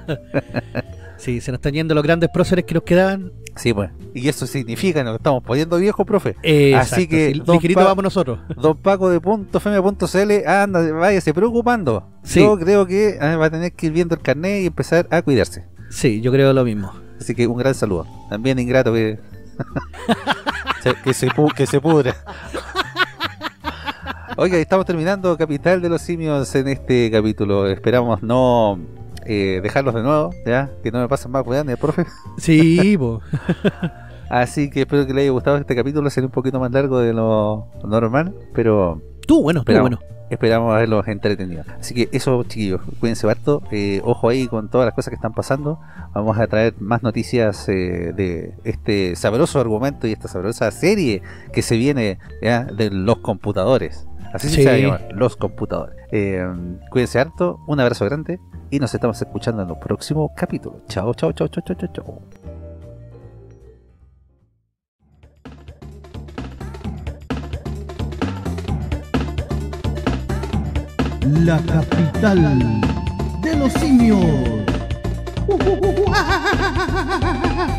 Sí, se nos están yendo los grandes próceres que nos quedaban. Sí, pues. Y eso significa que nos estamos poniendo viejos, profe. Eh, Así exacto, que, sí, don ligerito Pa- vamos nosotros. Don Paco de punto fm punto cl, anda, váyase preocupando. Sí. Yo creo que ah, va a tener que ir viendo el carnet y empezar a cuidarse. Sí, yo creo lo mismo. Así que un gran saludo. También ingrato que se, que se, pu- que se pudra. Oiga, estamos terminando Capital de los Simios en este capítulo. Esperamos no eh, dejarlos de nuevo, ya, que no me pasen más weón, ¿eh, profe? Sí, po. Así que espero que les haya gustado este capítulo. Será un poquito más largo de lo normal, pero Tú, bueno, tú, esperamos, bueno. esperamos haberlos entretenido. Así que eso, chiquillos, cuídense harto. Eh, ojo ahí con todas las cosas que están pasando. Vamos a traer más noticias eh, de este sabroso argumento y esta sabrosa serie que se viene, ya, de los computadores. Así Sí. se va a llamar, los computadores. Eh, cuídense harto, un abrazo grande y nos estamos escuchando en los próximos capítulos. Chao, chao, chao, chao, chao, chao, chao. La capital de los simios.